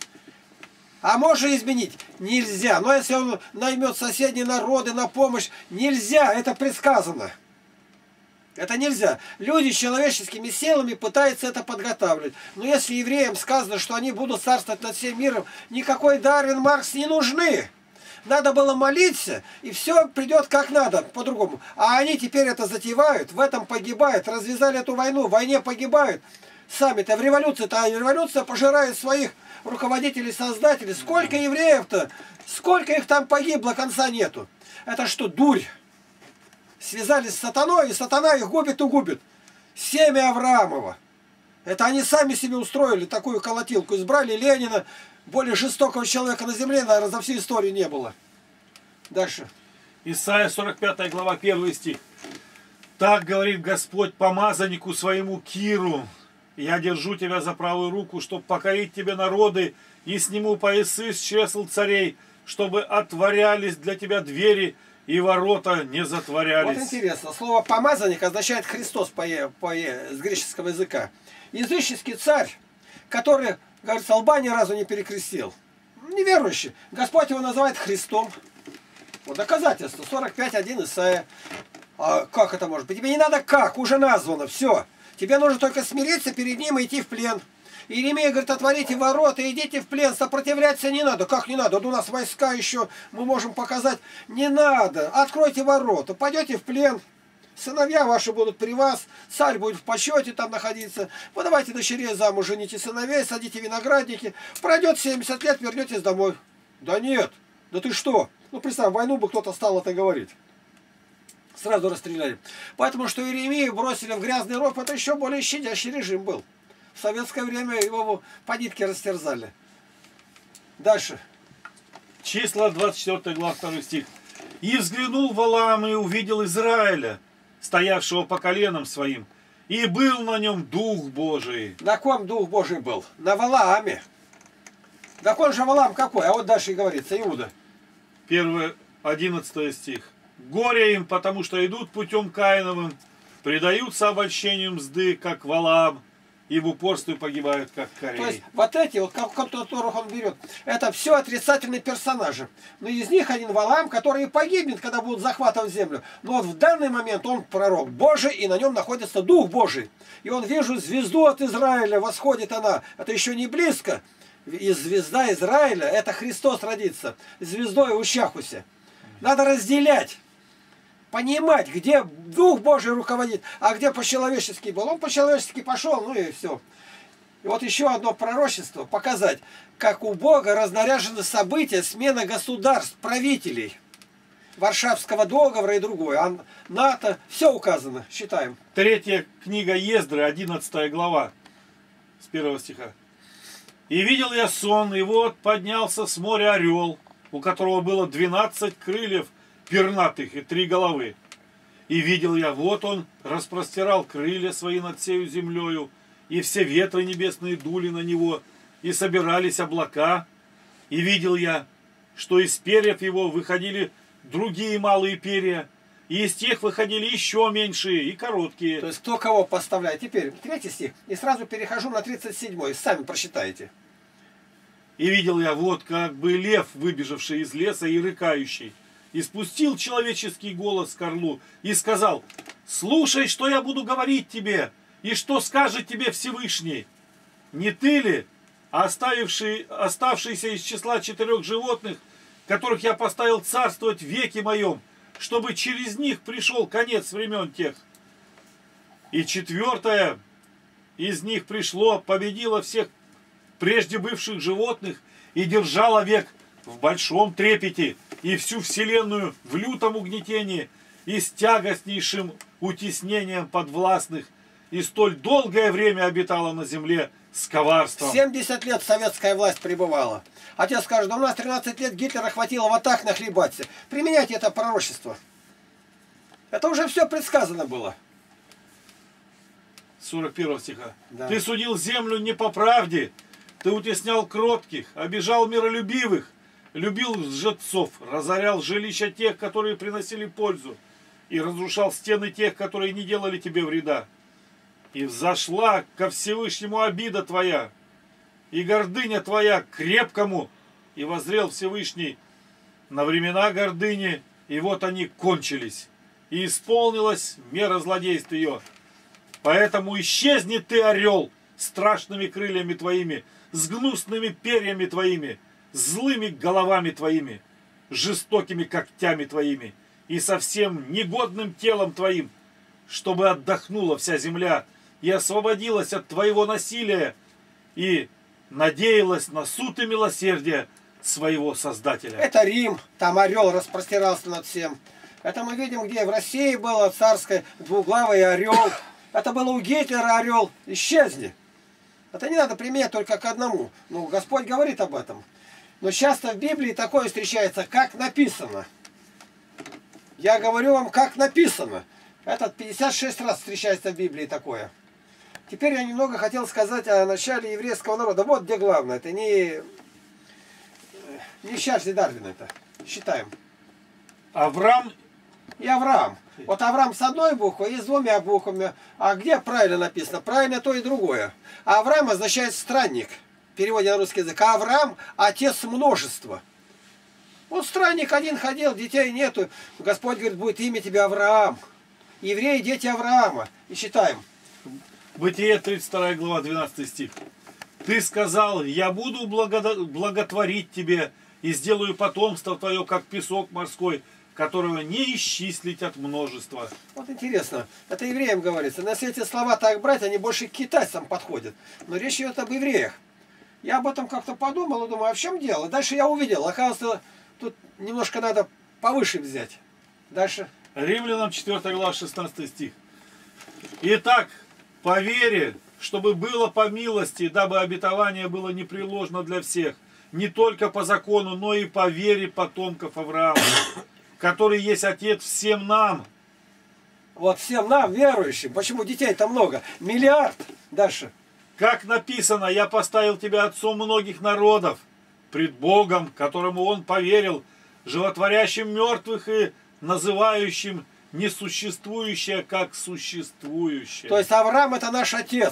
А можно изменить? Нельзя. Но если он наймет соседние народы на помощь, нельзя. Это предсказано. Это нельзя. Люди с человеческими силами пытаются это подготавливать. Но если евреям сказано, что они будут царствовать над всем миром, никакой Дарвин, Маркс не нужны. Надо было молиться, и все придет как надо, по-другому. А они теперь это затевают, в этом погибают, развязали эту войну, в войне погибают. Сами-то в революции-то, а революция пожирает своих руководителей, создателей. Сколько евреев-то, сколько их там погибло, конца нету. Это что, дурь? Связались с сатаной, и сатана их губит и губит. Семя Авраамова. Это они сами себе устроили такую колотилку. Избрали Ленина, более жестокого человека на земле, наверное, за всю историю не было. Дальше. Исайя 45 глава 1 стих. Так говорит Господь помазаннику своему Киру: я держу тебя за правую руку, чтобы покорить тебе народы, и сниму поясы с чресл царей, чтобы отворялись для тебя двери, и ворота не затворялись. Вот интересно, слово помазанник означает Христос с греческого языка. Языческий царь, который, говорится, лба ни разу не перекрестил. Неверующий. Господь его называет Христом. Вот доказательство. 45.1 Исайя. А как это может быть? Тебе не надо как, уже названо, все. Тебе нужно только смириться перед ним и идти в плен. Иеремия говорит: отворите ворота и идите в плен, сопротивляться не надо. Как не надо? У нас войска еще, мы можем показать. Не надо, откройте ворота, пойдете в плен. Сыновья ваши будут при вас, царь будет в почете там находиться. Вы давайте дочерей замуж, жените сыновей, садите виноградники. Пройдет 70 лет, вернетесь домой. Да нет, да ты что? Ну представь, войну бы кто-то стал это говорить. Сразу расстреляли. Поэтому, что Иеремию бросили в грязный ров, это еще более щадящий режим был. В советское время его по нитке растерзали. Дальше. Числа 24 глава 2 стих. И взглянул Валаам и увидел Израиля, стоявшего по коленам своим, и был на нем Дух Божий. На ком Дух Божий был? На Валааме. Так он же Валаам какой? А вот дальше и говорится, Иуда. 11 стих. Горе им, потому что идут путем Каиновым, предаются обольщению мзды, как Валаам, и в упорстве погибают, как Корей. То есть вот эти, вот которых он берет, это все отрицательные персонажи. Но из них один Валаам, который и погибнет, когда будут захватывать землю. Но вот в данный момент он пророк Божий, и на нем находится Дух Божий. И он: вижу звезду от Израиля, восходит она. Это еще не близко. И звезда Израиля, это Христос родится. Звездой у Щахуся. Надо разделять. Понимать, где Дух Божий руководит, а где по-человечески был. Он по-человечески пошел, ну и все. И вот еще одно пророчество. Показать, как у Бога разнаряжены события, смена государств, правителей. Варшавского договора и другое. А НАТО, все указано. Считаем. 3 книга Ездры, 11 глава, с 1 стиха. И видел я сон, и вот поднялся с моря орел, у которого было 12 крыльев пернатых и 3 головы. И видел я, вот он распростирал крылья свои над всею землею, и все ветры небесные дули на него, и собирались облака. И видел я, что из перьев его выходили другие малые перья, и из тех выходили еще меньшие и короткие. То есть кто кого поставляет. Теперь 3 стих. И сразу перехожу на 37. Сами прочитайте. И видел я, вот как бы лев, выбежавший из леса и рыкающий, и спустил человеческий голос к орлу и сказал: слушай, что я буду говорить тебе, и что скажет тебе Всевышний. Не ты ли, оставшийся из числа 4 животных, которых я поставил царствовать в веке моем, чтобы через них пришел конец времен тех? И 4 из них пришло, победило всех прежде бывших животных и держало век в большом трепете и всю вселенную в лютом угнетении и с тягостнейшим утеснением подвластных, и столь долгое время обитала на земле с коварством. 70 лет советская власть пребывала. Отец скажет: да у нас 13 лет Гитлера хватило вот так нахлебаться. Применяйте это пророчество. Это уже все предсказано было. 41 стиха. Да. Ты судил землю не по правде, ты утеснял кротких, обижал миролюбивых, любил лжецов, разорял жилища тех, которые приносили пользу, и разрушал стены тех, которые не делали тебе вреда. И взошла ко Всевышнему обида твоя, и гордыня твоя к крепкому, и воззрел Всевышний на времена гордыни, и вот они кончились, и исполнилась мера злодейств ее. Поэтому исчезни ты, орел, страшными крыльями твоими, с гнусными перьями твоими, злыми головами твоими, жестокими когтями твоими и совсем негодным телом твоим, чтобы отдохнула вся земля и освободилась от твоего насилия и надеялась на суд и милосердие своего Создателя. Это Рим, там орел распростирался над всем. Это мы видим, где в России было царское двуглавый орел. Это было у Гитлера орел. Исчезни. Это не надо применять только к одному. Ну, Господь говорит об этом. Но часто в Библии такое встречается, как написано. Я говорю вам, как написано. Это 56 раз встречается в Библии такое. Теперь я немного хотел сказать о начале еврейского народа. Вот где главное. Это не Чарльз Дарвин это. Считаем. Авраам И Авраам. Вот Авраам с одной буквой и с 2 буквами. А где правильно написано? Правильно то и другое. А Авраам означает странник. В переводе на русский язык. А Авраам – отец множества. Вот странник один ходил, детей нету. Господь говорит: будет имя тебе Авраам. Евреи – дети Авраама. И читаем. Бытие 32 глава 12 стих. Ты сказал: я буду благотворить тебе и сделаю потомство твое, как песок морской, которого не исчислить от множества. Вот интересно, это евреям говорится. На свете слова так брать, они больше к китайцам подходят. Но речь идет об евреях. Я об этом как-то подумал и думаю, а в чем дело? Дальше я увидел. Оказывается, тут немножко надо повыше взять. Дальше. Римлянам 4 глава 16 стих. Итак, по вере, чтобы было по милости, дабы обетование было непреложно для всех, не только по закону, но и по вере потомков Авраама, который есть отец всем нам. Вот всем нам, верующим. Почему детей-то много? Миллиард. Дальше. Как написано: я поставил тебя отцом многих народов, пред Богом, которому он поверил, животворящим мертвых и называющим несуществующее как существующее. То есть Авраам это наш отец.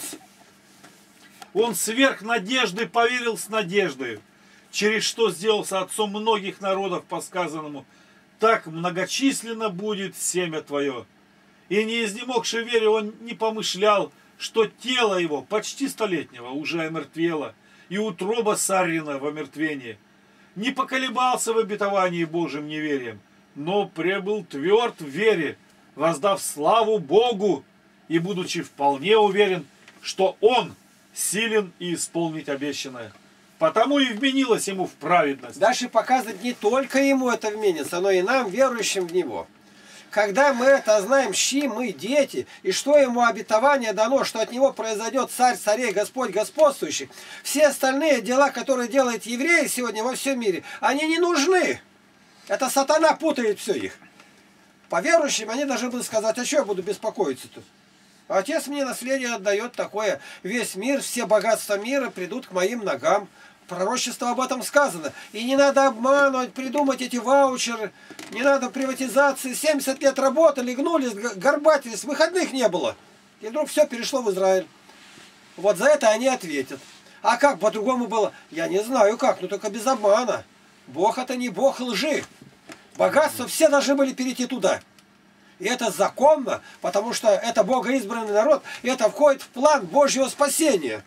Он сверх надежды поверил с надеждой, через что сделался отцом многих народов по сказанному: так многочисленно будет семя твое. И не изнемогши вере он не помышлял, что тело его почти столетнего уже омертвело, и утроба Саррина в омертвении. Не поколебался в обетовании Божьим неверием, но пребыл тверд в вере, воздав славу Богу, и будучи вполне уверен, что он силен и исполнить обещанное. Потому и вменилось ему в праведность. Дальше показывает, не только ему это вменится, но и нам, верующим в него. Когда мы это знаем, чьи мы дети, и что ему обетование дано, что от него произойдет царь царей, Господь господствующий, все остальные дела, которые делают евреи сегодня во всем мире, они не нужны. Это сатана путает все их. По верующим они должны были сказать, а что я буду беспокоиться-то? Отец мне наследие отдает такое. Весь мир, все богатства мира придут к моим ногам. Пророчество об этом сказано. И не надо обманывать, придумать эти ваучеры. Не надо приватизации. 70 лет работали, гнулись, горбатились, выходных не было. И вдруг все перешло в Израиль. Вот за это они ответят. А как по-другому было? Я не знаю как, но только без обмана. Бог это не Бог лжи. Богатство все должны были перейти туда. И это законно, потому что это богоизбранный народ, и это входит в план Божьего спасения.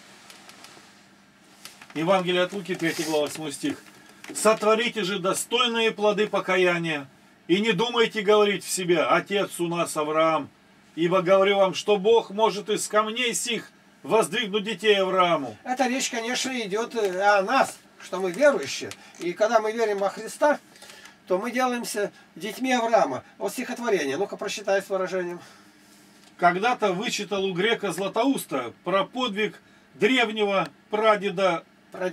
Евангелие от Луки, 3 глава, 8 стих. «Сотворите же достойные плоды покаяния, и не думайте говорить в себе, отец у нас Авраам, ибо говорю вам, что Бог может из камней сих воздвигнуть детей Аврааму». Эта речь, конечно, идет о нас, что мы верующие. И когда мы верим во Христа, то мы делаемся детьми Авраама. Вот стихотворение. Ну-ка, прочитай с выражением. Когда-то вычитал у грека Златоуста про подвиг древнего прадеда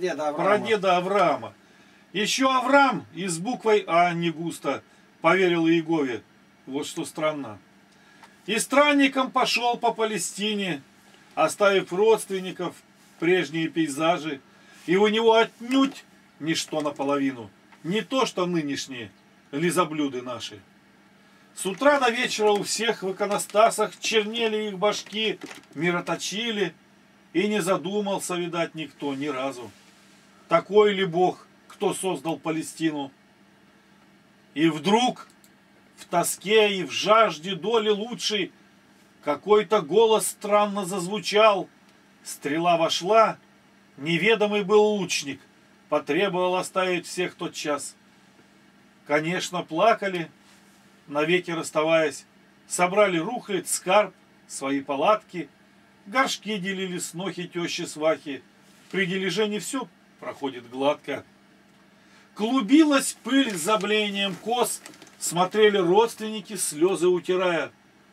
Авраама. Еще Авраам и с буквой А не густо поверил Иегове. Вот что странно. И странником пошел по Палестине, оставив родственников, прежние пейзажи. И у него отнюдь ничто наполовину. Не то, что нынешние лизоблюды наши. С утра до вечера у всех в иконостасах чернели их башки, мироточили, и не задумался, видать, никто ни разу. Такой ли Бог, кто создал Палестину? И вдруг в тоске и в жажде доли лучшей какой-то голос странно зазвучал. Стрела вошла, неведомый был лучник, потребовал оставить всех тот час. Конечно, плакали, навеки расставаясь, собрали рухлядь, скарб, свои палатки, горшки делили снохи, тещи, свахи. При дележе не все проходит гладко. Клубилась пыль с заблением кос, смотрели родственники, слезы утирая.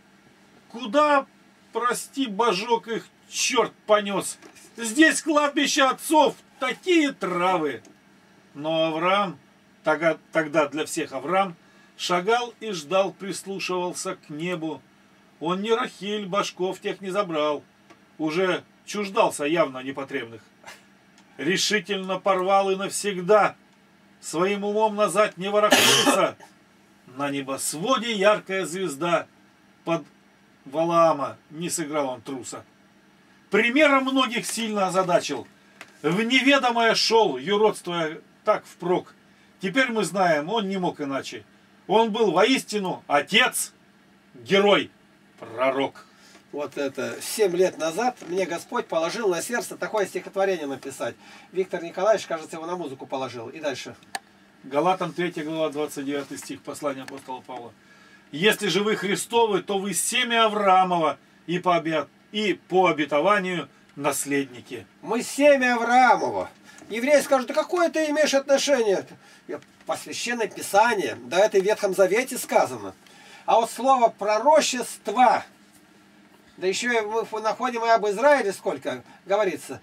Куда, прости, божок, их черт понес? Здесь кладбище отцов, такие травы. Но Авраам, тогда для всех Авраам, шагал и ждал, прислушивался к небу. Он не Рахиль, башков тех не забрал. Уже чуждался явно непотребных. Решительно порвал и навсегда. Своим умом назад не ворохнулся. На небосводе яркая звезда. Под Валаама не сыграл он труса. Примером многих сильно озадачил. В неведомое шел, юродствуя так впрок. Теперь мы знаем, он не мог иначе. Он был воистину отец, герой, пророк. Вот это 7 лет назад мне Господь положил на сердце такое стихотворение написать. Виктор Николаевич, кажется, его на музыку положил. И дальше. Галатам 3 глава 29 стих, послание апостола Павла. Если же вы Христовы, то вы семя Авраамова и по обетованию наследники. Мы семя Авраамова. Евреи скажут, да какое ты имеешь отношение? По священной писанию, да это в Ветхом Завете сказано. А вот слово пророчество, да еще мы находим и об Израиле сколько говорится,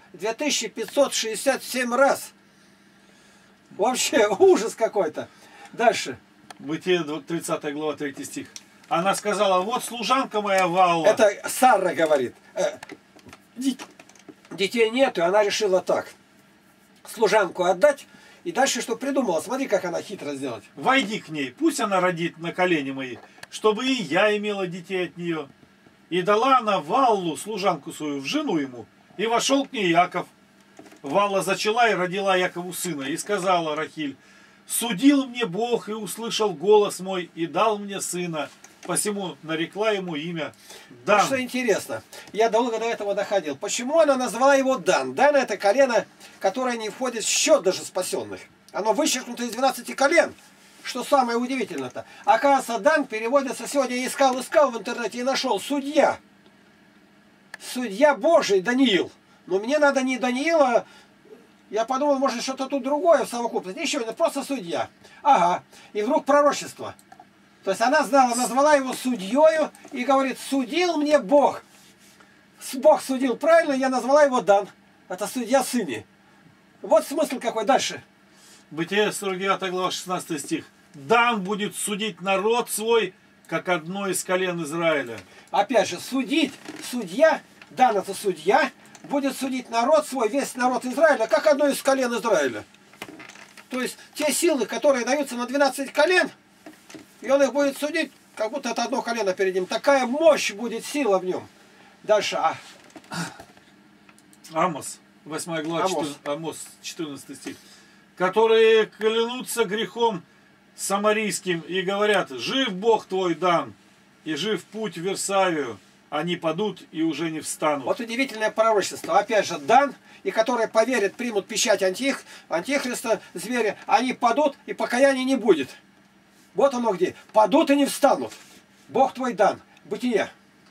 2567 раз. Вообще ужас какой-то. Дальше. Бытие 30 глава 3 стих. Она сказала, вот служанка моя Валла. Это Сара говорит. Детей нету, и она решила так. Служанку отдать. И дальше что придумала? Смотри, как она хитро сделать. Войди к ней, пусть она родит на колени мои, чтобы и я имела детей от нее. И дала она Валлу, служанку свою, в жену ему. И вошел к ней Яков. Валла зачала и родила Якову сына. И сказала Рахиль, судил мне Бог и услышал голос мой, и дал мне сына. Посему нарекла ему имя Дан. Что интересно, я долго до этого доходил. Почему она назвала его Дан? Дан это колено, которое не входит в счет даже спасенных. Оно вычеркнуто из 12 колен. Что самое удивительное-то. Оказывается, Дан переводится сегодня, я искал в интернете и нашел судья. Судья Божий Даниил. Но мне надо не Даниила, я подумал, может что-то тут другое в совокупности. Ничего, это просто судья. Ага. И вдруг пророчество. То есть она знала, назвала его судьей и говорит, судил мне Бог. Бог судил правильно, я назвала его Дан. Это судья сыне. Вот смысл какой. Дальше. Бытие 49 глава 16 стих. Дан будет судить народ свой как одно из колен Израиля. Опять же, судить, судья, Дан это судья, будет судить народ свой, весь народ Израиля, как одно из колен Израиля. То есть те силы, которые даются на 12 колен, и он их будет судить, как будто это одно колено перед ним. Такая мощь будет, сила в нем. Дальше. Амос, 8 глава, Амос, 14 стих. Которые клянутся грехом самарийским и говорят: жив Бог твой, Дан, и жив путь в Версавию. Они падут и уже не встанут. Вот удивительное пророчество. Опять же, Дан, и которые поверят, примут печать антихриста, зверя, они падут, и покаяния не будет. Вот оно где. Падут и не встанут. Бог твой Дан. Бытие.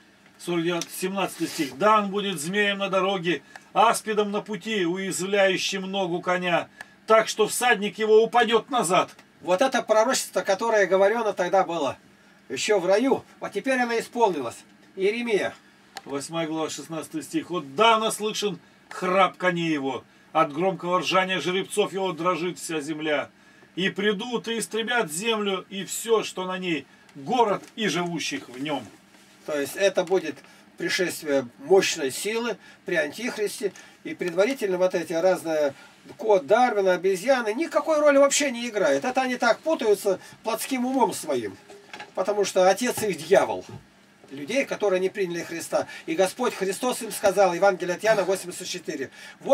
17 стих. Дан будет змеем на дороге, аспидом на пути, уязвляющим ногу коня, так что всадник его упадет назад. Вот это пророчество, которое говорено тогда было еще в раю. Вот теперь оно исполнилось. Иеремия. 8 глава, 16 стих. От Дана слышен храп коней его, от громкого ржания жеребцов его дрожит вся земля. И придут и истребят землю и все, что на ней, город и живущих в нем. То есть это будет пришествие мощной силы при антихристе. И предварительно вот эти разные код Дарвина, обезьяны никакой роли вообще не играет. Это они так путаются плотским умом своим. Потому что отец их дьявол. Людей, которые не приняли Христа. И Господь Христос им сказал, Евангелие от Иоанна 8:44.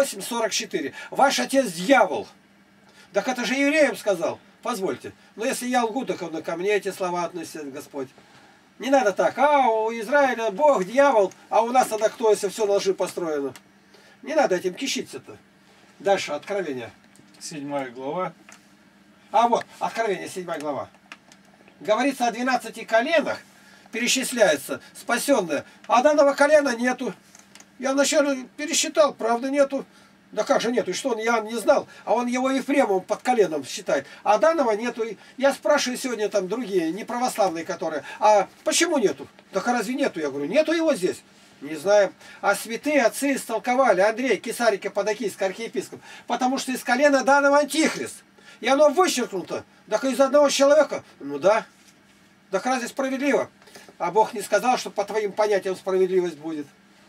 8:44. Ваш отец дьявол. Так это же евреям сказал. Позвольте. Но если я лгу, так ко мне эти слова относят Господь. Не надо так. У Израиля Бог, дьявол, а у нас тогда кто, если все на лжи построено? Не надо этим кичиться-то. Дальше, Откровение. 7 глава. Вот, Откровение, 7 глава. Говорится о 12 коленах, перечисляется, спасенное. А данного колена нету. Я вначале пересчитал, правда нету. Да как же нету? И что он, Иоанн не знал? А он его Ефремом под коленом считает. А данного нету. Я спрашиваю сегодня там другие, неправославные, которые, а почему нету? Так разве нету? Я говорю, нету его здесь. Не знаю. А святые отцы истолковали. Андрей, Кесарий Каппадокийский, архиепископ. Потому что из колена данного антихрист. И оно вычеркнуто. Так из одного человека. Ну да. Так разве справедливо? А Бог не сказал, что по твоим понятиям справедливость будет.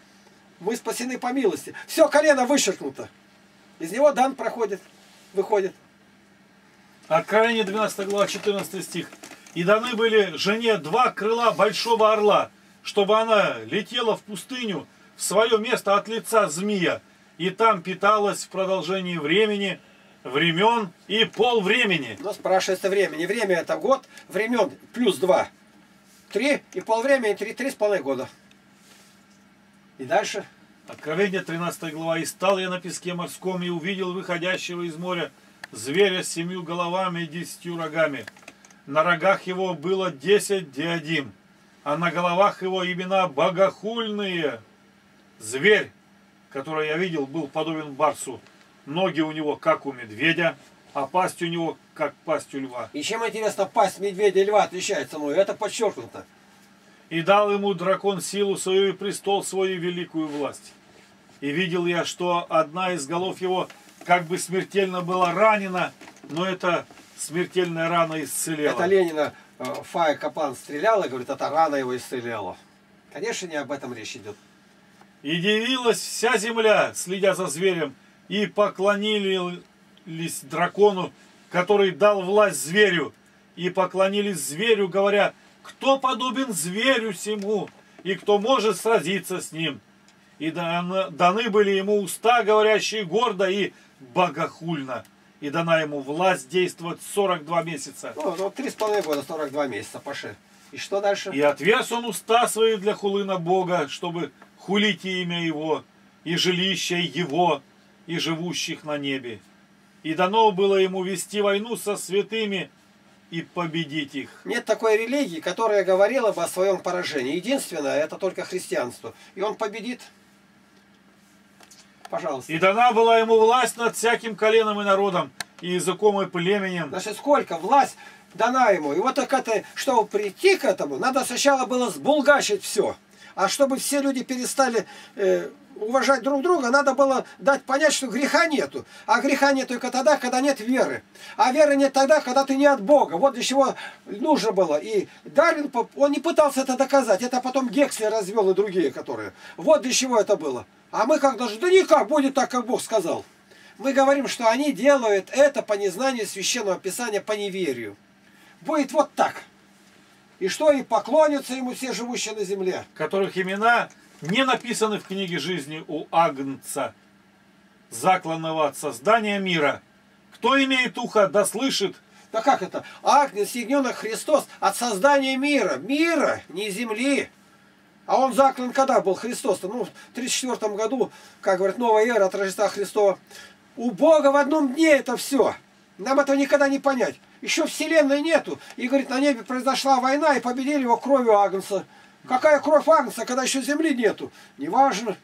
Мы спасены по милости. Все колено вычеркнуто. Из него Дан проходит, выходит. Откровение 12 глава, 14 стих. И даны были жене 2 крыла большого орла, чтобы она летела в пустыню в свое место от лица змея, и там питалась в продолжении времени, времен и полвремени. Но спрашивается времени. Время это год, времен плюс 2. 3 и полвремени 3,5 года. И дальше. Откровение 13 глава. «И стал я на песке морском, и увидел выходящего из моря зверя с 7 головами и 10 рогами. На рогах его было 10 диадим, а на головах его имена богохульные. Зверь, который я видел, был подобен барсу. Ноги у него, как у медведя, а пасть у него, как пасть у льва». И чем, интересно, пасть медведя и льва отличается? Ну, это подчеркнуто. «И дал ему дракон силу свою и престол свою великую власть. И видел я, что одна из голов его как бы смертельно была ранена, но эта смертельная рана исцелела». Это Ленина Фая Каплан стреляла и говорит, эта рана его исцелела. Конечно, не об этом речь идет. «И дивилась вся земля, следя за зверем, и поклонились дракону, который дал власть зверю, и поклонились зверю, говоря: кто подобен зверю сему, и кто может сразиться с ним? И даны были ему уста, говорящие гордо и богохульно, и дана ему власть действовать 42 месяца». Ну 3,5 года, 42 месяца, пошли. И что дальше? «И отверз он уста свои для хулы на Бога, чтобы хулить имя Его, и жилище Его, и живущих на небе. И дано было ему вести войну со святыми и победить их». Нет такой религии, которая говорила бы о своем поражении. Единственное, это только христианство. И он победит. Пожалуйста. «И дана была ему власть над всяким коленом и народом, и языком и племенем». Значит, сколько власть дана ему. И вот так это, чтобы прийти к этому, надо сначала было сбулгачить все. А чтобы все люди перестали уважать друг друга, надо было дать понять, что греха нету. А греха нет только тогда, когда нет веры. А веры нет тогда, когда ты не от Бога. Вот для чего нужно было. И Дарвин, он не пытался это доказать. Это потом Гексли развел и другие, которые. Вот для чего это было. А мы как даже, да никак, будет так, как Бог сказал. Мы говорим, что они делают это по незнанию Священного Писания, по неверию. Будет вот так. И что, и поклонятся ему все живущие на земле. Которых имена не написаны в книге жизни у Агнца, закланного от создания мира. Кто имеет ухо, да слышит. Да как это? Агнец, ягненок Христос от создания мира. Мира, не земли. А он заклан когда был Христос-то? Ну, в 1934 году, как говорят, новая эра от Рождества Христова. У Бога в одном дне это все. Нам этого никогда не понять. Еще вселенной нету. И, говорит, на небе произошла война, и победили его кровью Агнца. Какая кровь Агнца, когда еще земли нету? Неважно.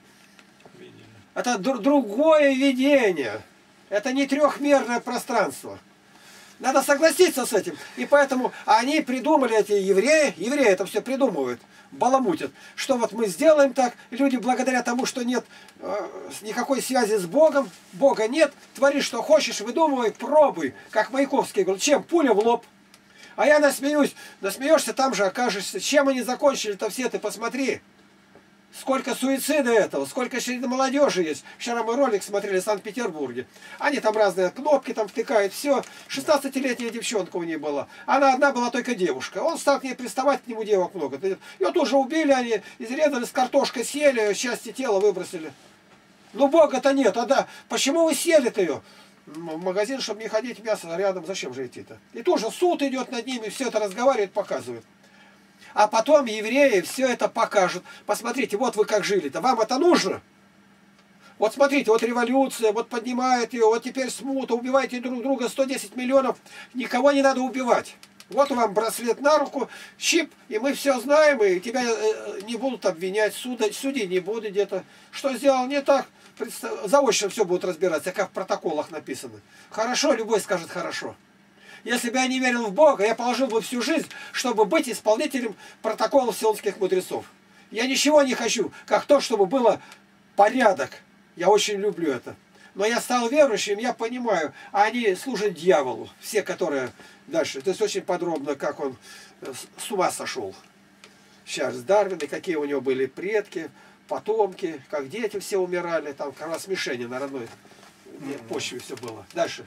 Это другое видение. Это не трехмерное пространство. Надо согласиться с этим. И поэтому они придумали, эти евреи это все придумывают, баламутят, что вот мы сделаем так, люди благодаря тому, что нет никакой связи с Богом, Бога нет, твори, что хочешь, выдумывай, пробуй, как Маяковский говорит, чем? Пуля в лоб. А я насмеюсь, насмеешься, там же окажешься. Чем они закончили-то все, ты посмотри. Сколько суицида этого, сколько среди молодежи есть. Вчера мы ролик смотрели в Санкт-Петербурге. Они там разные кнопки там втыкают, все. 16-летняя девчонка у нее была. Она одна была только девушка. Он стал к ней приставать, к нему девок много. Ее тоже убили, они изрезали, с картошкой съели, части тела выбросили. Ну Бога-то нет, а да, почему вы съели-то ее? В магазин, чтобы не ходить, мясо рядом, зачем же идти-то? И тоже суд идет над ними, все это разговаривает, показывает. А потом евреи все это покажут. Посмотрите, вот вы как жили-то. Вам это нужно? Вот смотрите, вот революция, вот поднимает ее, вот теперь смута, убивайте друг друга, 110 миллионов. Никого не надо убивать. Вот вам браслет на руку, щип, и мы все знаем, и тебя не будут обвинять, судей не будут где-то. Что сделал не так, заочно все будут разбираться, как в протоколах написано. Хорошо, любой скажет хорошо. Если бы я не верил в Бога, я положил бы всю жизнь, чтобы быть исполнителем протоколов сионских мудрецов. Я ничего не хочу, как то, чтобы было порядок. Я очень люблю это. Но я стал верующим, я понимаю, они служат дьяволу. Все, которые дальше. То есть очень подробно, как он с ума сошел. Чарльз Дарвин, и какие у него были предки, потомки, как дети все умирали. Там кровосмешение на родной почве все было. Дальше.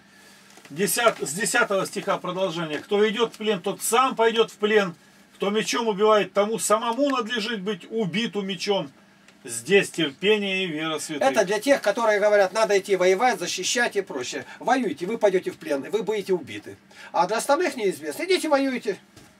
С 10 стиха продолжение. Кто идет в плен, тот сам пойдет в плен. Кто мечом убивает, тому самому надлежит быть убиту мечом. Здесь терпение и вера святых. Это для тех, которые говорят, надо идти воевать, защищать и прочее. Воюйте, вы пойдете в плен, вы будете убиты. А для остальных неизвестно. Идите воюйте.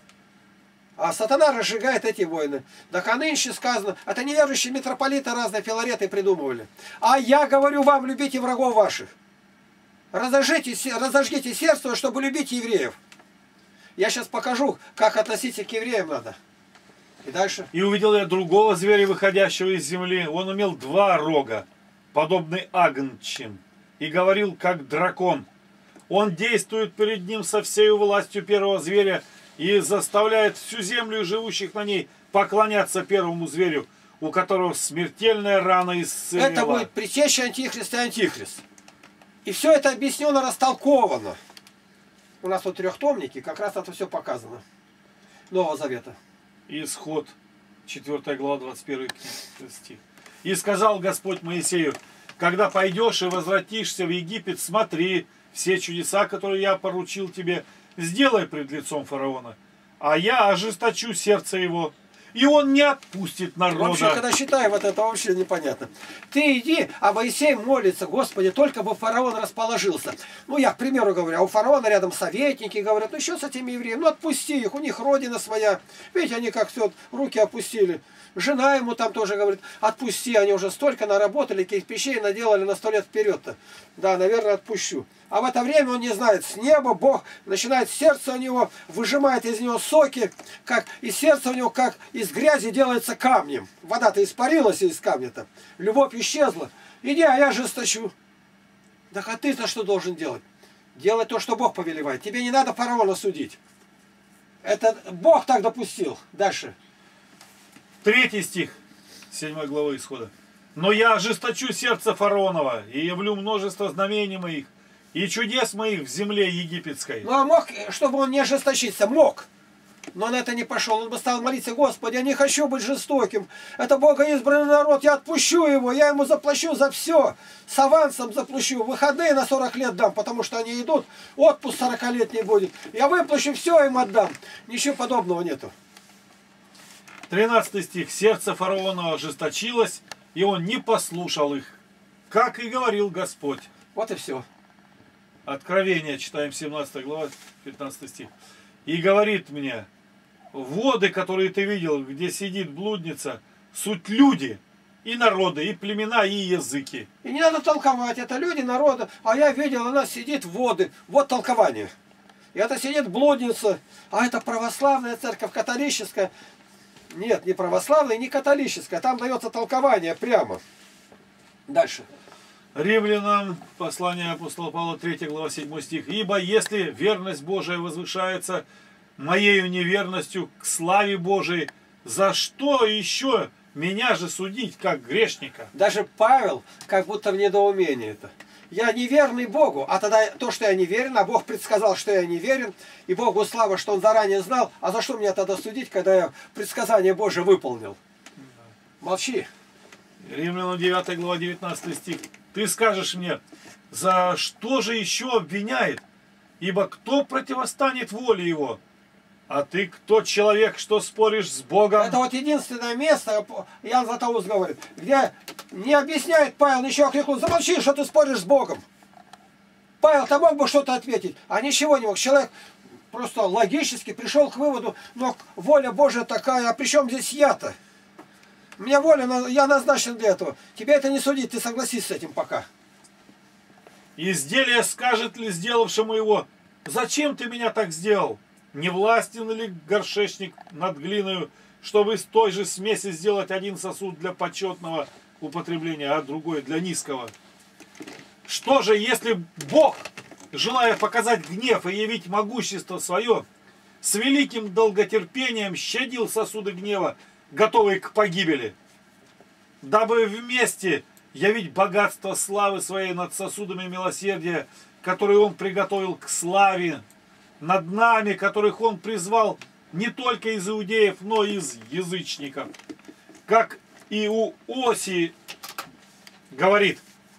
А сатана разжигает эти войны. Так а нынче сказано, это неверующие митрополиты разные филареты придумывали. А я говорю вам, любите врагов ваших. Разожгите сердце, чтобы любить евреев. Я сейчас покажу, как относиться к евреям надо. И дальше. И увидел я другого зверя, выходящего из земли. Он имел 2 рога, подобный агнчим, и говорил, как дракон. Он действует перед ним со всей властью первого зверя и заставляет всю землю и живущих на ней поклоняться первому зверю, у которого смертельная рана исцелила. Это будет предтеча антихриста и антихрист. И все это объяснено, растолковано. У нас вот трехтомники, как раз это все показано. Нового Завета. Исход, 4 глава, 21 стих. И сказал Господь Моисею, когда пойдешь и возвратишься в Египет, смотри, все чудеса, которые я поручил тебе, сделай пред лицом фараона. А я ожесточу сердце его, и он не отпустит народа. Вообще, когда считаю, вот это вообще непонятно. Ты иди, а Моисей молится, Господи, только бы фараон расположился. Ну, я, к примеру, говорю, а у фараона рядом советники говорят, ну, что с этими евреями? Ну, отпусти их, у них родина своя. Видите, они как все, руки опустили. Жена ему там тоже говорит, отпусти, они уже столько наработали, кирпичей наделали на 100 лет вперед-то. Да, наверное, отпущу. А в это время он не знает, с неба Бог начинает сердце у него, выжимает из него соки, как, и сердце у него как из грязи делается камнем. Вода-то испарилась из камня-то, любовь исчезла. Иди, а я ожесточу. Так а ты-то что должен делать? Делать то, что Бог повелевает. Тебе не надо фараона судить. Это Бог так допустил. Дальше. 3 стих 7 главы Исхода. Но я ожесточу сердце фараонова и явлю множество знамений моих и чудес моих в земле египетской. Ну а мог, чтобы он не ожесточиться, мог. Но на это не пошел. Он бы стал молиться: Господи, я не хочу быть жестоким. Это богоизбранный народ, я отпущу его, я ему заплачу за все. С авансом заплачу. Выходные на 40 лет дам, потому что они идут. Отпуск 40-летний будет. Я выплачу, все им отдам. Ничего подобного нету. 13 стих. Сердце фараона ожесточилось, и он не послушал их, как и говорил Господь. Вот и все. Откровение, читаем 17 глава, 15 стих. И говорит мне: воды, которые ты видел, где сидит блудница, суть люди, и народы, и племена, и языки. И не надо толковать, это люди, народы. А я видел, она сидит в воды. Вот толкование. И это сидит блудница. А это православная церковь, католическая. Нет, не православная, не католическая. Там дается толкование прямо. Дальше. Римлянам, послание апостола Павла, 3 глава, 7 стих. Ибо если верность Божия возвышается моею неверностью к славе Божией, за что еще меня же судить, как грешника? Даже Павел как будто в недоумении это. Я неверный Богу, а тогда то, что я неверен, а Бог предсказал, что я неверен, и Богу слава, что Он заранее знал, а за что меня тогда судить, когда я предсказание Божие выполнил? Молчи. Римлянам 9 глава, 19 стих. Ты скажешь мне: за что же еще обвиняет? Ибо кто противостанет воле его? А ты кто человек, что споришь с Богом? Это вот единственное место, Иоанн Златоуст говорит, где не объясняет Павел, ничего, крикнул: замолчи, что ты споришь с Богом. Павел-то мог бы что-то ответить, а ничего не мог. Человек просто логически пришел к выводу: но воля Божия такая, а при чем здесь я-то? У меня воля, я назначен для этого. Тебе это не судить, ты согласись с этим пока. Изделие скажет ли сделавшему его: зачем ты меня так сделал? Не властен ли горшечник над глиною, чтобы из той же смеси сделать один сосуд для почетного употребления, а другой для низкого? Что же, если Бог, желая показать гнев и явить могущество свое, с великим долготерпением щадил сосуды гнева, готовые к погибели, дабы вместе явить богатство славы своей над сосудами милосердия, которые Он приготовил к славе, над нами, которых Он призвал не только из иудеев, но и из язычников. Как и у Осии говорит: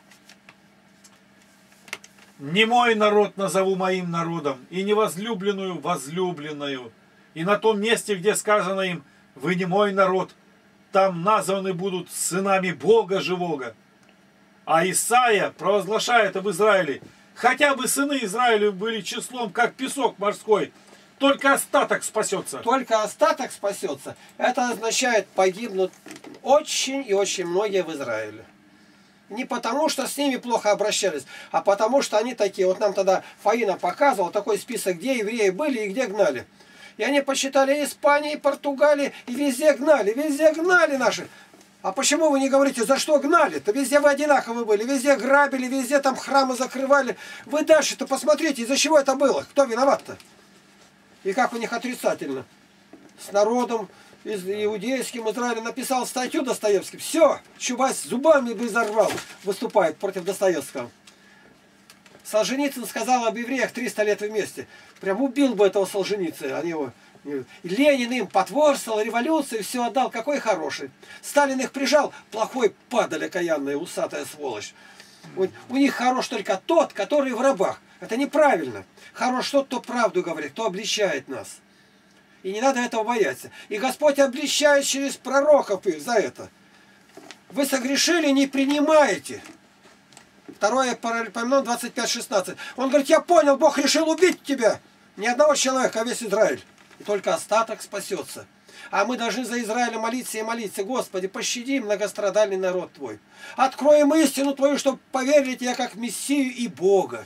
не мой народ назову моим народом, и невозлюбленную возлюбленную. И на том месте, где сказано им: вы не мой народ, там названы будут сынами Бога живого. А Исаия провозглашает об Израиле: хотя бы сыны Израиля были числом, как песок морской, только остаток спасется. Только остаток спасется. Это означает, погибнут очень и очень многие в Израиле. Не потому, что с ними плохо обращались, а потому, что они такие. Вот нам тогда Фаина показывал такой список, где евреи были и где гнали. И они посчитали Испании, Португалии, и везде гнали наши. А почему вы не говорите, за что гнали-то? Везде вы одинаковые были, везде грабили, везде там храмы закрывали. Вы дальше-то посмотрите, из-за чего это было? Кто виноват-то? И как у них отрицательно. С народом иудейским Израиля написал статью Достоевский. Все, Чубайс зубами бы изорвал, выступает против Достоевского. Солженицын сказал об евреях 300 лет вместе. Прям убил бы этого Солженицына. Они его... Ленин им потворствовал, революцию, все отдал. Какой хороший. Сталин их прижал. Плохой падаль окаянная, усатая сволочь. У них хорош только тот, который в рабах. Это неправильно. Хорош тот, кто правду говорит, кто обличает нас. И не надо этого бояться. И Господь обличает через пророков их за это. Вы согрешили, не принимаете. 2 Паралипоменон 25:16. Он говорит: я понял, Бог решил убить тебя. Ни одного человека, а весь Израиль. И только остаток спасется. А мы должны за Израиля молиться и молиться: Господи, пощади многострадальный народ Твой. Открой им истину Твою, чтобы поверили Тебя как Мессию и Бога.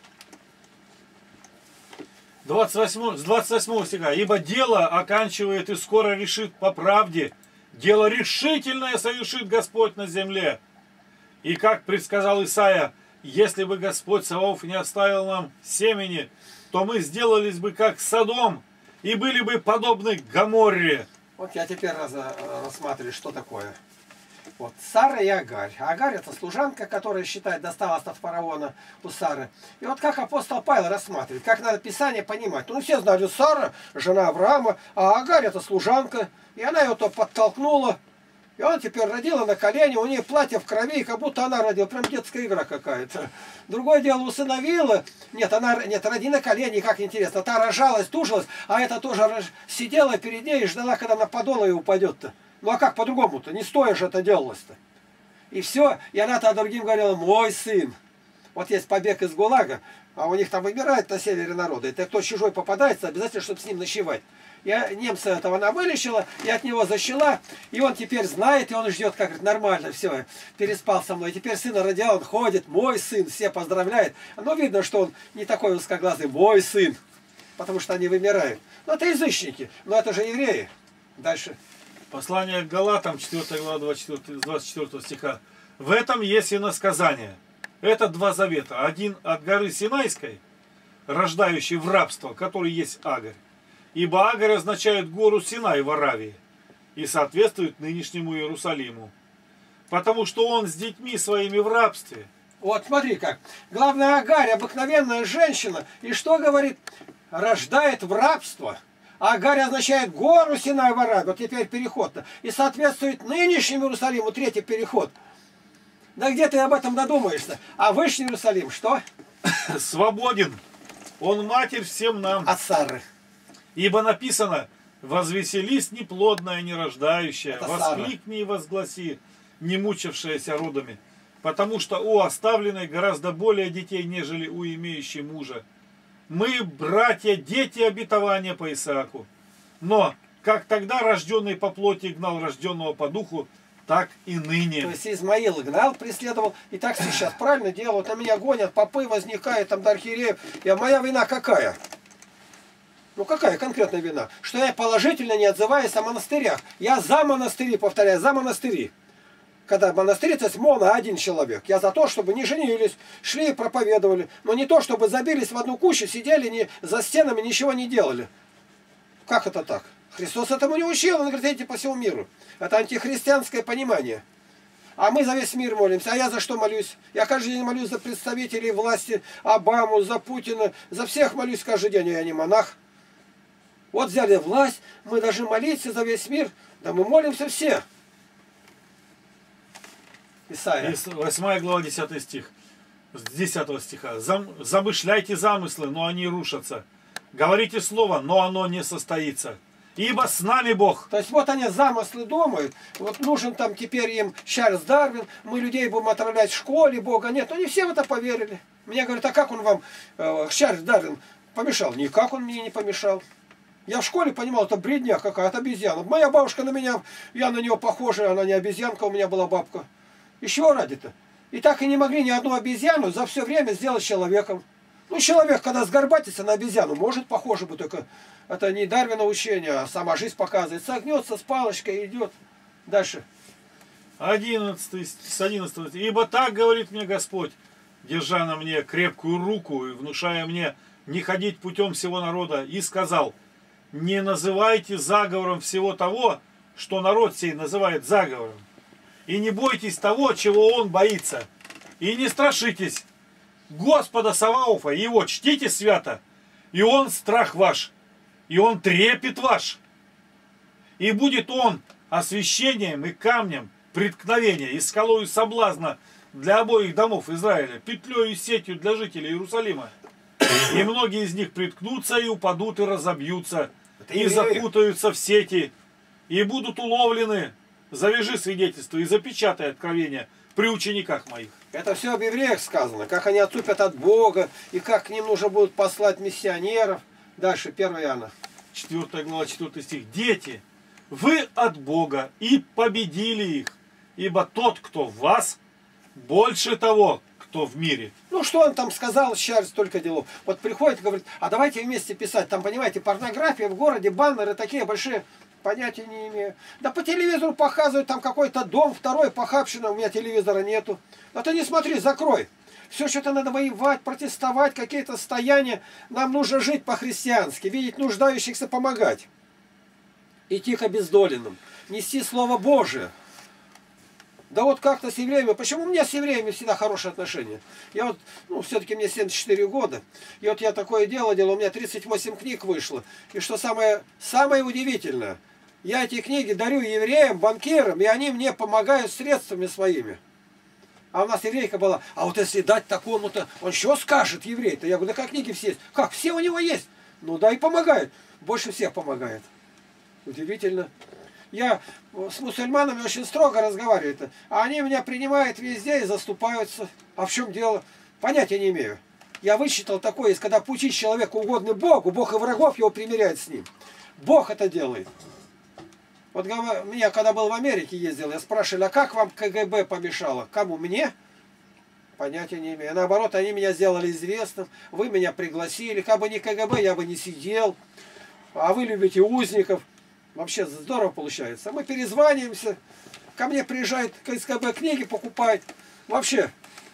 С 28 стиха. Ибо дело оканчивает и скоро решит по правде. Дело решительное совершит Господь на земле. И как предсказал Исаия: если бы Господь Саваоф не оставил нам семени, то мы сделались бы как Содом и были бы подобны Гоморре. Вот я теперь рассматриваю, что такое. Вот Сара и Агарь. Агарь это служанка, которая, считает, досталась от фараона у Сары. И вот как апостол Павел рассматривает, как надо Писание понимать. Ну, все знали, Сара, жена Авраама, а Агарь это служанка. И она его то подтолкнула. И он теперь родила на колени, у нее платье в крови, как будто она родила. Прям детская игра какая-то. Другое дело, усыновила. Нет, роди на колени, как интересно. Та рожалась, тужилась, а эта тоже сидела перед ней и ждала, когда она подола и упадет-то. Ну а как по-другому-то? Не стоя же это делалось-то. И все. И она-то другим говорила: мой сын. Вот есть побег из ГУЛАГа, а у них там выбирают на севере народа. Это кто чужой попадается, обязательно, чтобы с ним ночевать. Немца этого она вылечила, и от него защила, и он теперь знает, и он ждет, как говорит, нормально, все, переспал со мной. Теперь сына родила, он ходит, мой сын, все поздравляют. Но видно, что он не такой узкоглазый, мой сын, потому что они вымирают. Но это язычники, но это же евреи. Дальше. Послание к Галатам, 4 глава, 24 стиха. В этом есть иносказание. Это два завета. Один от горы Синайской, рождающий в рабство, который есть Агарь. Ибо Агарь означает гору Синай в Аравии и соответствует нынешнему Иерусалиму. Потому что он с детьми своими в рабстве. Вот смотри как. Главное, Агарь, обыкновенная женщина. И что говорит? Рождает в рабство. Агарь означает гору Синай в Аравии. Вот теперь переход-то. И соответствует нынешнему Иерусалиму, третий переход. Да где ты об этом додумаешься? А Вышний Иерусалим что? Свободен. Он матерь всем нам. От Сары. Ибо написано: возвеселись неплодная, нерождающая, воскликни и возгласи, не мучившаяся родами. Потому что у оставленной гораздо более детей, нежели у имеющей мужа. Мы, братья, дети обетования по Исааку. Но, как тогда рожденный по плоти гнал рожденного по духу, так и ныне. То есть Измаил гнал, преследовал, и так сейчас правильно делают. На меня гонят, попы возникают, там до архиереев. И моя вина какая? Ну какая конкретная вина? Что я положительно не отзываюсь о монастырях. Я за монастыри, повторяю, за монастыри. Когда монастырь, то есть один человек. Я за то, чтобы не женились, шли и проповедовали. Но не то, чтобы забились в одну кучу, сидели за стенами, ничего не делали. Как это так? Христос этому не учил, он говорит, идите по всему миру. Это антихристианское понимание. А мы за весь мир молимся. А я за что молюсь? Я каждый день молюсь за представителей власти, Обаму, за Путина. За всех молюсь каждый день, я не монах. Вот взяли власть, мы должны молиться за весь мир. Да мы молимся все. Исайя. 8 глава, 10 стих. С 10 стиха. Замышляйте замыслы, но они рушатся. Говорите слово, но оно не состоится. Ибо с нами Бог. То есть вот они замыслы думают. Вот нужен там теперь им Чарльз Дарвин. Мы людей будем отравлять в школе, Бога нет. Но не все в это поверили. Мне говорят, а как он вам, Чарльз Дарвин, помешал? Никак он мне не помешал. Я в школе понимал, это бредня какая-то, обезьяна. Моя бабушка на меня, я на нее похожа, она не обезьянка, у меня была бабка. Еще ради-то. И так и не могли ни одну обезьяну за все время сделать человеком. Ну, человек, когда сгорбатится на обезьяну, может похоже быть, только это не Дарвина учение, а сама жизнь показывает. Согнется с палочкой и идет. Дальше. 11. Ибо так говорит мне Господь, держа на мне крепкую руку и внушая мне не ходить путем всего народа, и сказал: не называйте заговором всего того, что народ сей называет заговором. И не бойтесь того, чего он боится. И не страшитесь Господа Саваофа, его чтите свято, и он страх ваш, и он трепет ваш. И будет он освящением и камнем преткновения, и скалою соблазна для обоих домов Израиля, петлей и сетью для жителей Иерусалима. И многие из них приткнутся и упадут и разобьются, и запутаются в сети, и будут уловлены. Завяжи свидетельство и запечатай откровения при учениках моих. Это все об евреях сказано, как они отступят от Бога, и как к ним нужно будет послать миссионеров. Дальше, 1 Иоанна. 4 глава, 4 стих. Дети, вы от Бога и победили их, ибо тот, кто в вас, больше того, кто в мире. Ну, что он там сказал, сейчас столько делов. Вот приходит и говорит, а давайте вместе писать. Там, понимаете, порнография в городе, баннеры такие большие. Понятия не имею. Да по телевизору показывают, там какой-то дом, второй похабщина, у меня телевизора нету. А ты не смотри, закрой. Все что-то надо воевать, протестовать, какие-то стояния. Нам нужно жить по-христиански, видеть нуждающихся, помогать. Идти к обездоленным, нести Слово Божие. Да вот как-то с евреями, почему у меня с евреями всегда хорошие отношения? Я вот, ну, все-таки мне 74 года, и вот я такое дело делал, у меня 38 книг вышло. И что самое удивительное, я эти книги дарю евреям, банкирам, и они мне помогают средствами своими. А у нас еврейка была, а вот если дать такому-то, он что скажет, еврей-то? Я говорю, да как книги все есть? Как, все у него есть? Ну да, и помогает. Больше всех помогает. Удивительно. Я с мусульманами очень строго разговариваю, а они меня принимают везде и заступаются. А в чем дело? Понятия не имею. Я вычитал такое, есть, когда поучить человека угодно Богу, Бог и врагов его примиряет с ним. Бог это делает. Вот меня, когда был в Америке, ездил, я спрашивал, а как вам КГБ помешало? Кому? Мне? Понятия не имею. Наоборот, они меня сделали известным, вы меня пригласили. Как бы не КГБ, я бы не сидел. А вы любите узников. Вообще здорово получается. Мы перезваниваемся. Ко мне приезжает КСКБ, книги покупает. Вообще.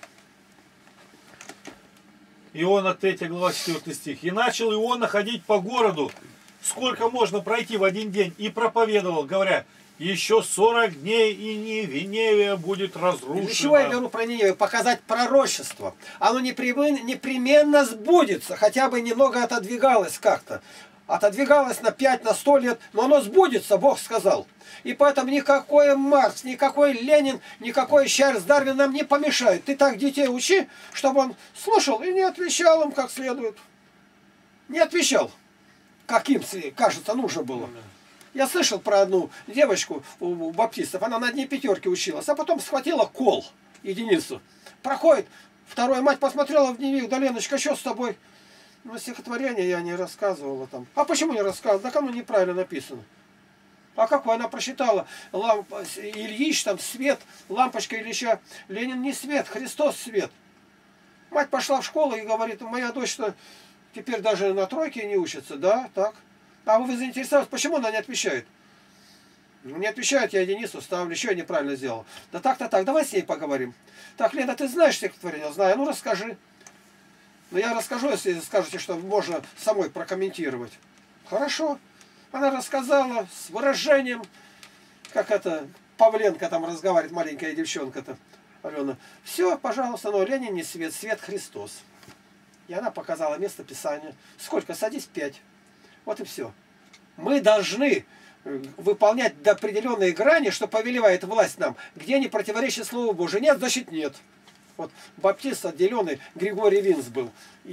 Иона 3 глава 4 стих. «И начал Иона ходить по городу, сколько можно пройти в один день, и проповедовал, говоря, еще 40 дней, и Ниневия будет разрушена». Для чего я говорю про Ниневию? Показать пророчество. Оно непременно сбудется. Хотя бы немного отодвигалось как-то. Отодвигалось на 5, на 100 лет, но оно сбудется, Бог сказал. И поэтому никакой Маркс, никакой Ленин, никакой Чарльз Дарвин нам не помешает. Ты так детей учи, чтобы он слушал и не отвечал им как следует. Не отвечал, как им, кажется, нужно было. Я слышал про одну девочку у баптистов, она на дне пятерки училась, а потом схватила кол, единицу. Проходит, вторая мать посмотрела в дневник, да, Леночка, что с тобой? Ну, стихотворение я не рассказывала там. А почему не рассказывала? Так оно неправильно написано. А какое она прочитала? Ильич, там, свет, лампочка Ильича. Ленин не свет, Христос свет. Мать пошла в школу и говорит, моя дочь-то теперь даже на тройке не учится. Да, так. А вы заинтересовались, почему она не отвечает? Ну, не отвечает, я единицу ставлю, еще я неправильно сделал. Да так-то так, давай с ней поговорим. Так, Лена, ты знаешь стихотворение? Знаю, ну расскажи. Но я расскажу, если скажете, что можно самой прокомментировать. Хорошо. Она рассказала с выражением, как это, Павленко там разговаривает, маленькая девчонка-то, Алена. Все, пожалуйста, но Ленин не свет, свет Христос. И она показала место Писания. Сколько? Садись 5. Вот и все. Мы должны выполнять до определенной грани, что повелевает власть нам, где не противоречит Слову Божию. Нет, значит нет. Вот баптист отделенный, Григорий Винс был,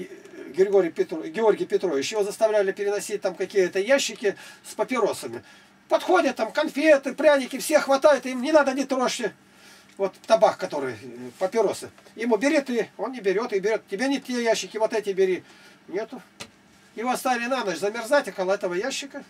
Георгий Петрович, его заставляли переносить там какие-то ящики с папиросами. Подходят там конфеты, пряники, все хватают, им не надо, не трожьте. Вот табак, который, папиросы. Ему бери ты, он не берет, и берет. Тебе не те ящики, вот эти бери. Нету. Его оставили на ночь замерзать около этого ящика.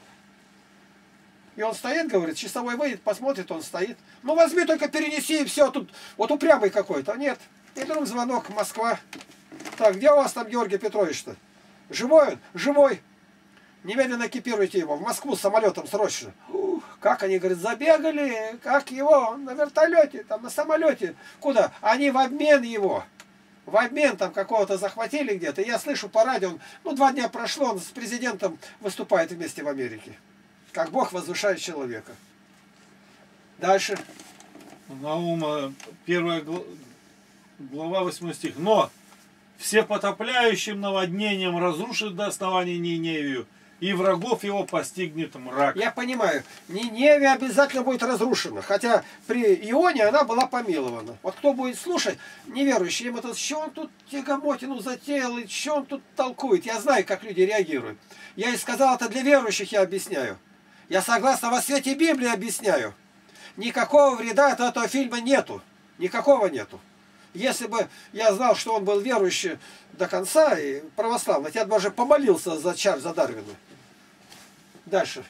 И он стоит, говорит, часовой выйдет, посмотрит, он стоит. Ну возьми, только перенеси, и все, тут вот упрямый какой-то. Нет. И вдруг звонок, Москва. Так, где у вас там Георгий Петрович-то? Живой он? Живой. Немедленно экипируйте его в Москву с самолетом срочно. Как они, говорят, забегали, как его на вертолете, там на самолете. Куда? Они в обмен его. В обмен там какого-то захватили где-то. Я слышу по радио, ну 2 дня прошло, он с президентом выступает вместе в Америке. Как Бог возвышает человека. Дальше. Наума 1 глава 8 стих. «Но всепотопляющим наводнением разрушит до основания Ниневию, и врагов его постигнет мрак». Я понимаю, Ниневия обязательно будет разрушена, хотя при Ионе она была помилована. Вот кто будет слушать, неверующий, им это, что он тут тягомотину затеял, и что он тут толкует. Я знаю, как люди реагируют. Я и сказал, это для верующих я объясняю. Я согласно во свете Библии объясняю. Никакого вреда от этого фильма нету. Никакого нету. Если бы я знал, что он был верующий до конца и православный, я бы уже помолился за Чарльза Дарвина. Дальше.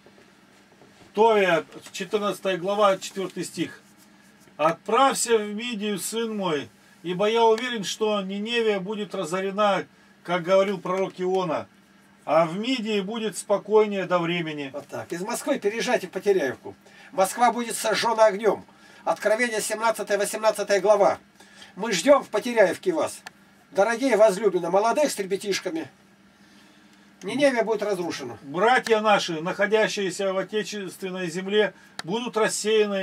Товия, 14 глава, 4 стих. «Отправься в Мидию, сын мой, ибо я уверен, что Ниневия будет разорена, как говорил пророк Иона, а в Мидии будет спокойнее до времени». Вот так. Из Москвы переезжайте в Потеряевку. Москва будет сожжена огнем. Откровение 17-18 глава. Мы ждем в Потеряевке вас. Дорогие возлюбленные, молодых с ребятишками. Ниневия будет разрушена. «Братья наши, находящиеся в отечественной земле, будут рассеяны,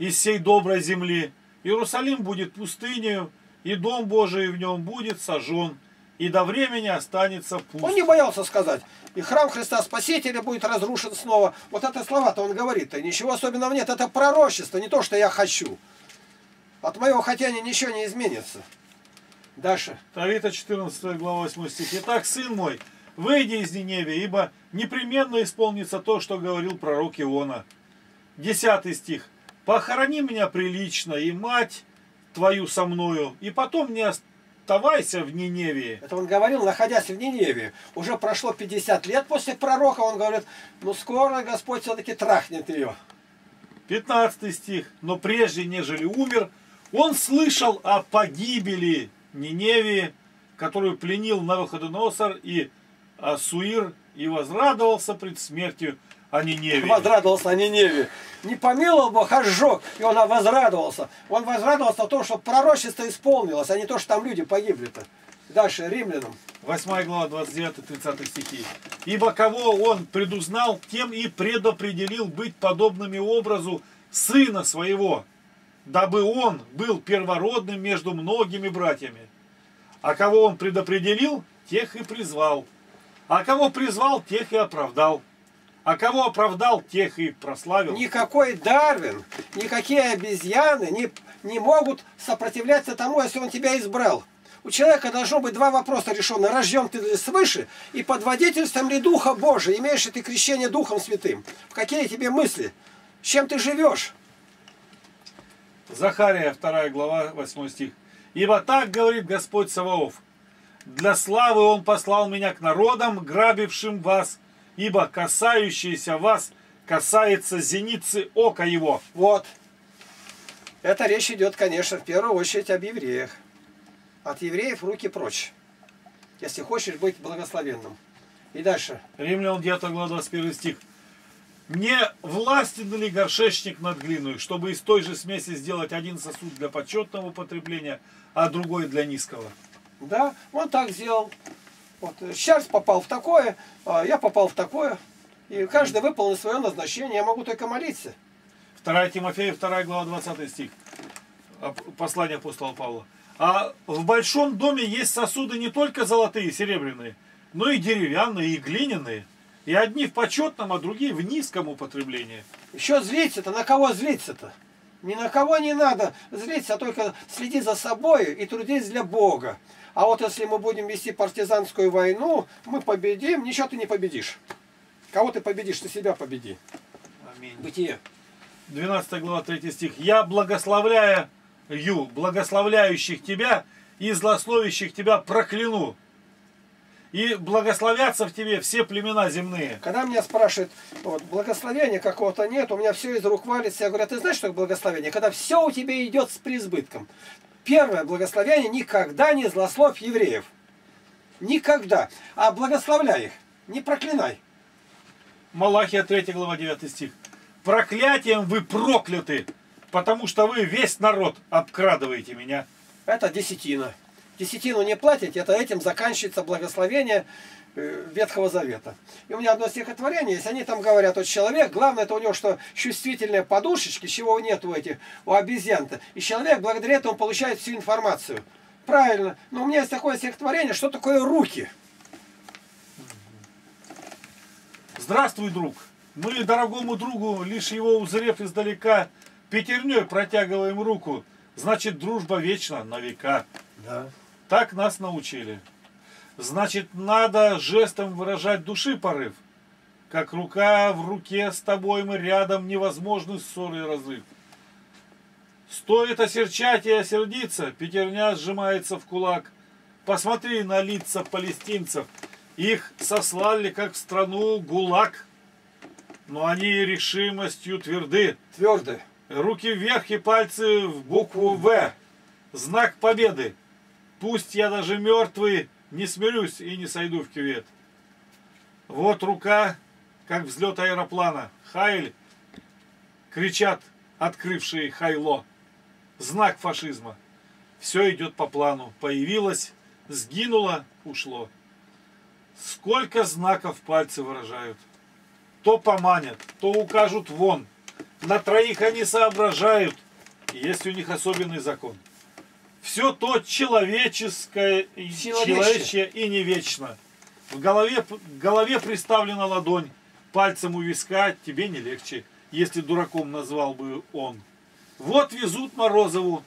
из всей доброй земли. Иерусалим будет пустынею, и Дом Божий в нем будет сожжен, и до времени останется пуст. Он не боялся сказать. И храм Христа Спасителя будет разрушен снова. Вот это слова-то он говорит-то. Ничего особенного нет. Это пророчество, не то, что я хочу. От моего хотения ничего не изменится. Дальше. Тавита 14 глава 8 стих. Итак, сын мой, выйди из Ниневии, ибо непременно исполнится то, что говорил пророк Иона. 10 стих. Похорони меня прилично, и мать твою со мною, и потом не оставайся в Ниневии. Это он говорил, находясь в Ниневии. Уже прошло 50 лет после пророка. Он говорит, ну скоро Господь все-таки трахнет ее. 15 стих. Но прежде, нежели умер, он слышал о погибели Ниневии, которую пленил Навуходоносор и Ассуир, и возрадовался пред смертью о Ниневии. Возрадовался о Ниневии. Не помиловал Бог, а сжег. И он возрадовался. Он возрадовался в том, что пророчество исполнилось, а не то, что там люди погибли-то. Дальше, Римлянам. 8 глава 29-30 стихи. Ибо кого он предузнал, тем и предопределил быть подобными образу сына своего, дабы он был первородным между многими братьями. А кого он предопределил, тех и призвал. А кого призвал, тех и оправдал. А кого оправдал, тех и прославил. Никакой Дарвин, никакие обезьяны не могут сопротивляться тому, если он тебя избрал. У человека должно быть два вопроса решены. Рожден ты ли свыше, и под водительством ли Духа Божия, имеешь ли ты крещение Духом Святым? В какие тебе мысли? С чем ты живешь? Захария 2 глава 8 стих. Ибо так говорит Господь Саваоф: для славы Он послал меня к народам, грабившим вас, ибо касающийся вас касается зеницы ока его. Вот. Это речь идет, конечно, в первую очередь об евреях. От евреев руки прочь, если хочешь быть благословенным. И дальше. Римлян 9 глава 21 стих. Не властен ли горшечник над глиной, чтобы из той же смеси сделать один сосуд для почетного употребления, а другой для низкого? Да, он так сделал. Вот, Чарльз попал в такое, я попал в такое. И каждый выполнил свое назначение. Я могу только молиться. 2 Тимофея 2 глава 20 стих. Послание апостола Павла. А в большом доме есть сосуды не только золотые и серебряные, но и деревянные, и глиняные. И одни в почетном, а другие в низком употреблении. Еще злиться-то, на кого злиться-то? Ни на кого не надо злиться, а только следи за собой и трудись для Бога. А вот если мы будем вести партизанскую войну, мы победим, ничего ты не победишь. Кого ты победишь, ты себя победи. Аминь. Бытие. 12 глава 3 стих. Я благословляющих тебя и злословящих тебя прокляну. И благословятся в тебе все племена земные. Когда меня спрашивают, вот, благословения какого-то нет, у меня все из рук валится, я говорю, а ты знаешь, что такое благословение? Когда все у тебя идет с преизбытком. Первое благословение: никогда не злословь евреев. Никогда. А благословляй их, не проклинай. Малахия 3 глава 9 стих. Проклятием вы прокляты, потому что вы весь народ обкрадываете меня. Это десятина. Десятину не платить, это этим заканчивается благословение Ветхого Завета. И у меня одно стихотворение, если они там говорят, вот человек, главное это у него, что чувствительные подушечки, чего нет у этих, у обезьян-то. И человек благодаря этому получает всю информацию. Правильно. Но у меня есть такое стихотворение, что такое руки. Здравствуй, друг. Мы дорогому другу, лишь его узрев издалека, пятерней протягиваем руку. Значит, дружба вечна на века. Да. Так нас научили. Значит, надо жестом выражать души порыв. Как рука в руке с тобой мы рядом, невозможны ссоры и разрыв. Стоит осерчать и осердиться, пятерня сжимается в кулак. Посмотри на лица палестинцев. Их сослали, как в страну ГУЛАГ. Но они решимостью тверды. Твердые. Руки вверх и пальцы в букву «В». Знак победы. Пусть я даже мертвый не смирюсь и не сойду в кювет. Вот рука, как взлет аэроплана. Хайль, кричат открывшие Хайло. Знак фашизма. Все идет по плану. Появилось, сгинуло, ушло. Сколько знаков пальцы выражают. То поманят, то укажут вон. На троих они соображают. Есть у них особенный закон. Все то человеческое и не вечно. В голове приставлена ладонь. Пальцем у виска тебе не легче, если дураком назвал бы он. Вот везут Морозову.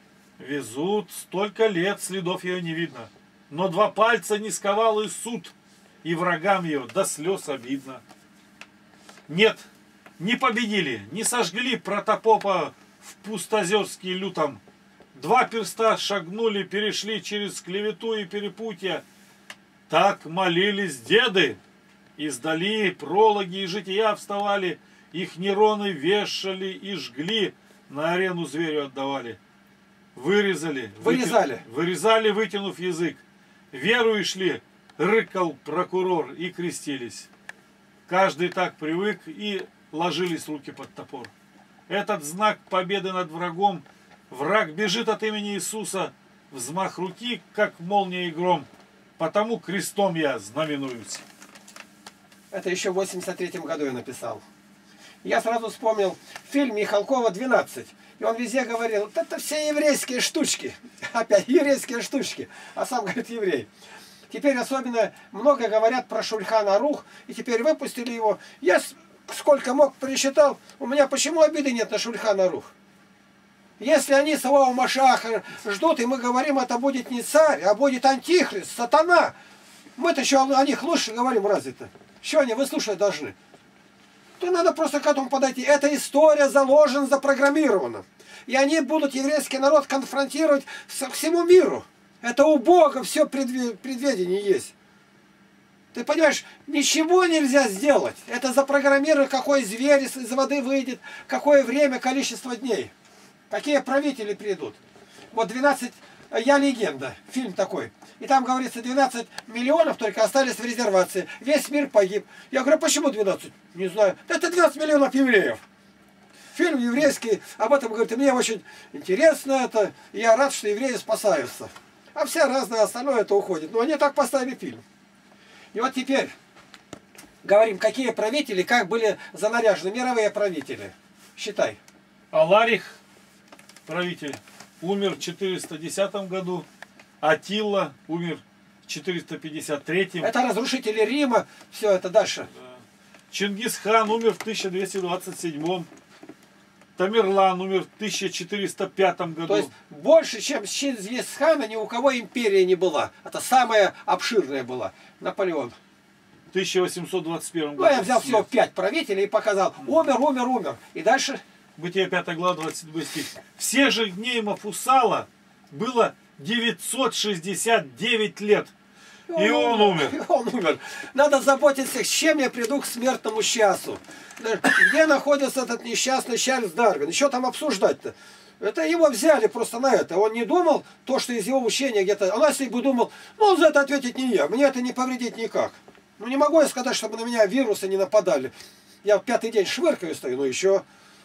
Везут, столько лет следов ее не видно. Но два пальца не сковал и суд, и врагам ее до слез обидно. Нет, не победили, не сожгли протопопа в Пустозерске лютом. Два перста шагнули, перешли через клевету и перепутья. Так молились деды. Издали прологи и жития вставали, их Нероны вешали и жгли, на арену зверю отдавали. Вырезали, вытянув язык. Верую шли, рыкал прокурор, и крестились. Каждый так привык, и ложились руки под топор. Этот знак победы над врагом. Враг бежит от имени Иисуса, взмах руки, как молния и гром. Потому крестом я знаменуюсь. Это еще в 83 году я написал. Я сразу вспомнил фильм Михалкова «12». И он везде говорил, это все еврейские штучки. Опять еврейские штучки. А сам говорит еврей. Теперь особенно много говорят про Шульхан Арух. И теперь выпустили его. Я сколько мог пересчитал. У меня почему обиды нет на Шульхан Арух? Если они самого Машаха ждут, и мы говорим, это будет не царь, а будет антихрист, сатана. Мы-то еще о них лучше говорим, разве-то? Что они выслушивать должны? То надо просто к этому подойти. Эта история заложена, запрограммирована. И они будут еврейский народ конфронтировать к всему миру. Это у Бога все предведение есть. Ты понимаешь, ничего нельзя сделать. Это запрограммировано, какой зверь из воды выйдет, какое время, количество дней. Какие правители придут. Вот 12... «Я легенда», фильм такой. И там говорится, 12 миллионов только остались в резервации. Весь мир погиб. Я говорю, почему 12? Не знаю. Это 12 миллионов евреев. Фильм еврейский об этом говорит. И мне очень интересно это. И я рад, что евреи спасаются. А все разное остальное это уходит. Но они так поставили фильм. И вот теперь говорим, какие правители, как были занаряжены. Мировые правители. Считай. Аларих, правитель, умер в 410 году. Атилла умер в 453. Это разрушители Рима. Все это дальше. Чингисхан умер в 1227. Тамерлан умер в 1405 году. То есть больше, чем с Чингисхана, ни у кого империя не была. Это самая обширная была. Наполеон. В 1821 году. Ну, я взял всего 5 правителей и показал. Умер. И дальше... Бытие 5 глава 22 стих. Все же дней Мафусала было 969 лет. И он умер. Надо заботиться, с чем я приду к смертному часу. Где находится этот несчастный Чарльз Дарвин? Еще там обсуждать-то. Это его взяли просто на это. Он не думал то, что из его учения где-то... А если бы думал, ну, за это ответить не я. Мне это не повредит никак. Ну, не могу я сказать, чтобы на меня вирусы не нападали. Я в 5-й день швыркаю стою, но еще...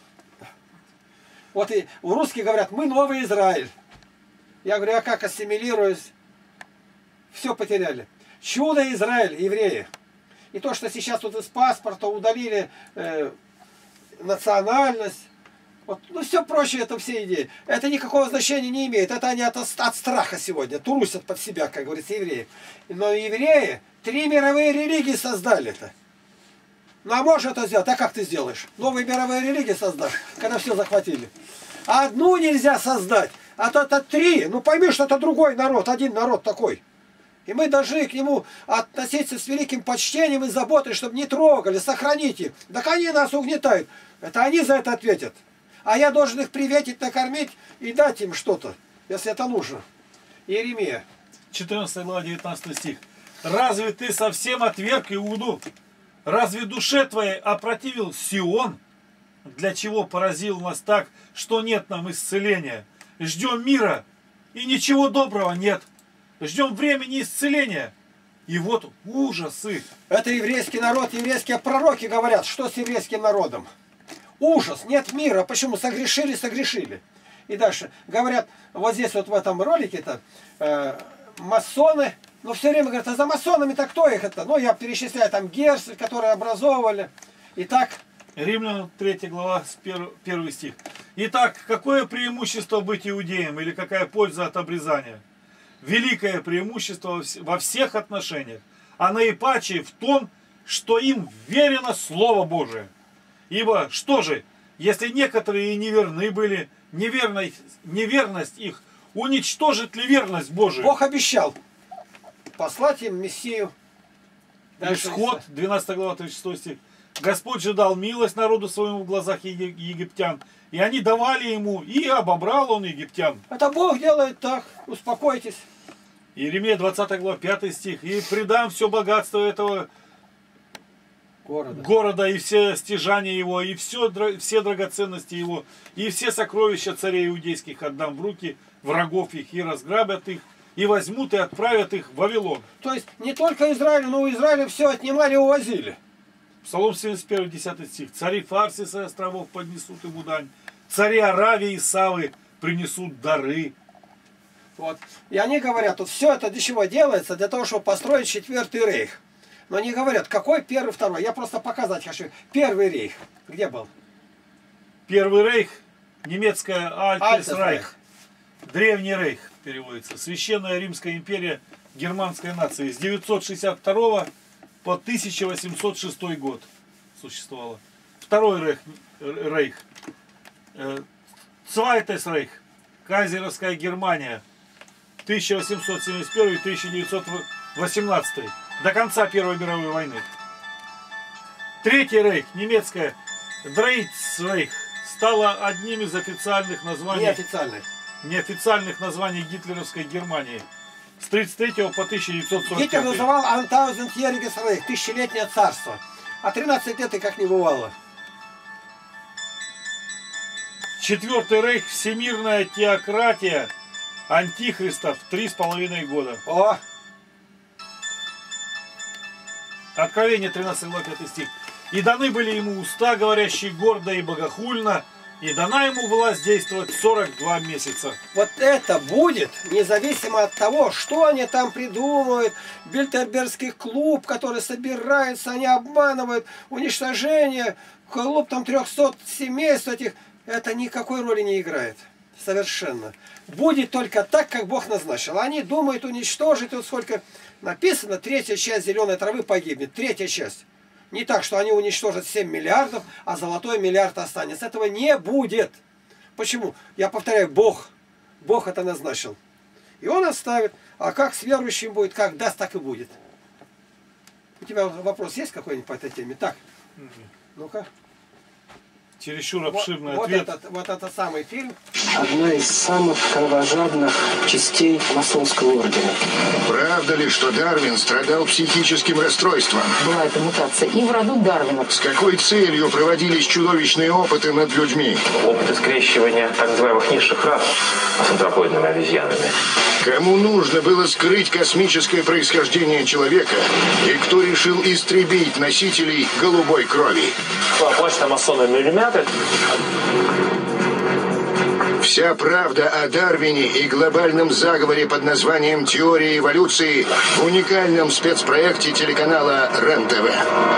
Вот и русские говорят, мы новый Израиль. Я говорю, а как ассимилируюсь? Все потеряли. Чудо Израиль, евреи. И то, что сейчас тут из паспорта удалили национальность. Вот, ну все прочее, это все идеи. Это никакого значения не имеет. Это они от страха сегодня. Трусят под себя, как говорится, евреи. Но евреи 3 мировые религии создали-то. Ну а можешь это сделать? А как ты сделаешь? Новые мировые религии создашь, когда все захватили. А одну нельзя создать. А то это 3. Ну пойми, что это другой народ. Один народ такой. И мы должны к нему относиться с великим почтением и заботой, чтобы не трогали, сохранить их. Так они нас угнетают. Это они за это ответят. А я должен их приветить, накормить и дать им что-то, если это нужно. Иеремия. 14 глава 19 стих. Разве ты совсем отверг Иуду? Разве душе твоей опротивил Сион? Для чего поразил нас так, что нет нам исцеления? Ждем мира, и ничего доброго нет. Ждем времени исцеления. И вот ужасы. Это еврейский народ, еврейские пророки говорят, что с еврейским народом. Ужас, нет мира. Почему? Согрешили. И дальше говорят, вот здесь вот в этом ролике-то масоны, но все время говорят, а за масонами-то кто их это? Ну, я перечисляю там Герцль, которые образовывали. И так Римлянам 3 глава, 1 стих. Итак, какое преимущество быть иудеем или какая польза от обрезания? Великое преимущество во всех отношениях, а наипаче в том, что им верено Слово Божие. Ибо что же, если некоторые и неверны были, неверность их уничтожит ли верность Божию? Бог обещал послать им Мессию. Исход, 12 глава, 36 стих. Господь же дал милость народу своему в глазах египтян, и они давали ему, и обобрал он египтян. Это Бог делает так, успокойтесь. Иеремия 20 глава, 5 стих. И предам все богатство этого города и все стяжания его, и все драгоценности его, и все сокровища царей иудейских отдам в руки врагов их, и разграбят их, и возьмут и отправят их в Вавилон. То есть не только Израилю, но у Израиля все отнимали и увозили. Псалом 71, 10 стих. Цари Фарсиса и островов поднесут ему дань. Цари Аравии и Савы принесут дары. Вот. И они говорят, тут все это для чего делается? Для того, чтобы построить 4-й рейх. Но они говорят, какой первый, второй. Я просто показать хочу. Первый рейх. Где был? Первый рейх, немецкая Альтес-рейх. Древний рейх переводится. Священная Римская империя германской нации. С 962 по 1806 год существовала. Второй рейх. Цвайтес рейх. Кайзеровская Германия. 1871-1918. До конца Первой мировой войны. Третий рейх, немецкая Дрейцрейх, стала одним из официальных названий. Неофициальных названий гитлеровской Германии. С 1933 по 1945. Гитлер называл Антаузендjähriges Reich, тысячелетнее царство. А 13 лет и как не бывало. Четвертый рейх, всемирная теократия антихристов, 3,5 года. О! Откровение 13 глава 5 стих. И даны были ему уста, говорящие гордо и богохульно, и дана ему власть действовать 42 месяца. Вот это будет, независимо от того, что они там придумывают. Бильдербергский клуб, который собирается, они обманывают, уничтожение, клуб там 300 семейств этих. Это никакой роли не играет. Совершенно. Будет только так, как Бог назначил. Они думают уничтожить, вот сколько написано, 3-я часть зеленой травы погибнет. 3-я часть. Не так, что они уничтожат 7 миллиардов, а золотой миллиард останется. Этого не будет. Почему? Я повторяю, Бог. Бог это назначил. И Он оставит. А как с верующим будет, как даст, так и будет. У тебя вопрос есть какой-нибудь по этой теме? Так. Ну-ка. Чересчур обширный ответ. Вот это самый фильм. Одна из самых кровожадных частей масонского ордена. Правда ли, что Дарвин страдал психическим расстройством? Была эта мутация и в роду Дарвина. С какой целью проводились чудовищные опыты над людьми? Опыты скрещивания так называемых низших рас с антропоидными обезьянами. Кому нужно было скрыть космическое происхождение человека? И кто решил истребить носителей голубой крови? Почта масона миллиметр. Вся правда о Дарвине и глобальном заговоре под названием «Теория эволюции» в уникальном спецпроекте телеканала РЕН-ТВ.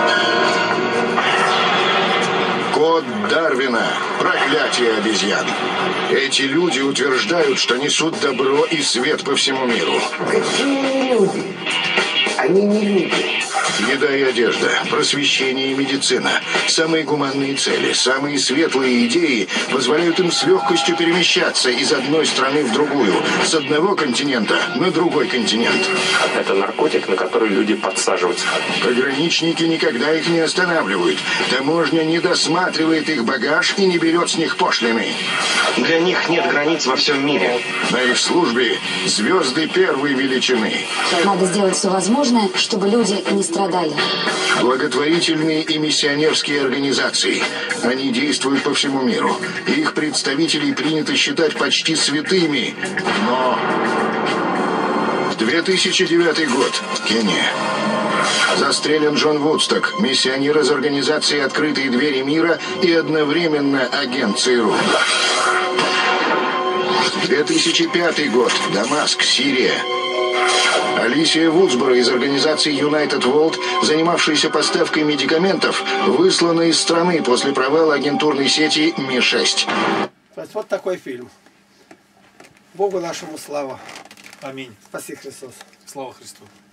Код Дарвина. Проклятие обезьян. Эти люди утверждают, что несут добро и свет по всему миру. Какие люди? Они не люди. Еда и одежда, просвещение и медицина, самые гуманные цели, самые светлые идеи позволяют им с легкостью перемещаться из одной страны в другую, с одного континента на другой континент. Это наркотик, на который люди подсаживаются. Пограничники никогда их не останавливают. Таможня не досматривает их багаж и не берет с них пошлины. Для них нет границ во всем мире. На их службе звезды первой величины. Надо сделать все возможное, чтобы люди не страдали. Благотворительные и миссионерские организации. Они действуют по всему миру. Их представителей принято считать почти святыми. Но 2009 год. Кения. Застрелен Джон Вудсток, миссионер из организации «Открытые двери мира» и одновременно агент ЦРУ. 2005 год. Дамаск, Сирия. Алисия Вудсборо из организации United World, занимавшаяся поставкой медикаментов, выслана из страны после провала агентурной сети Ми-6. То есть вот такой фильм. Богу нашему слава. Аминь. Спаси Христос. Слава Христу.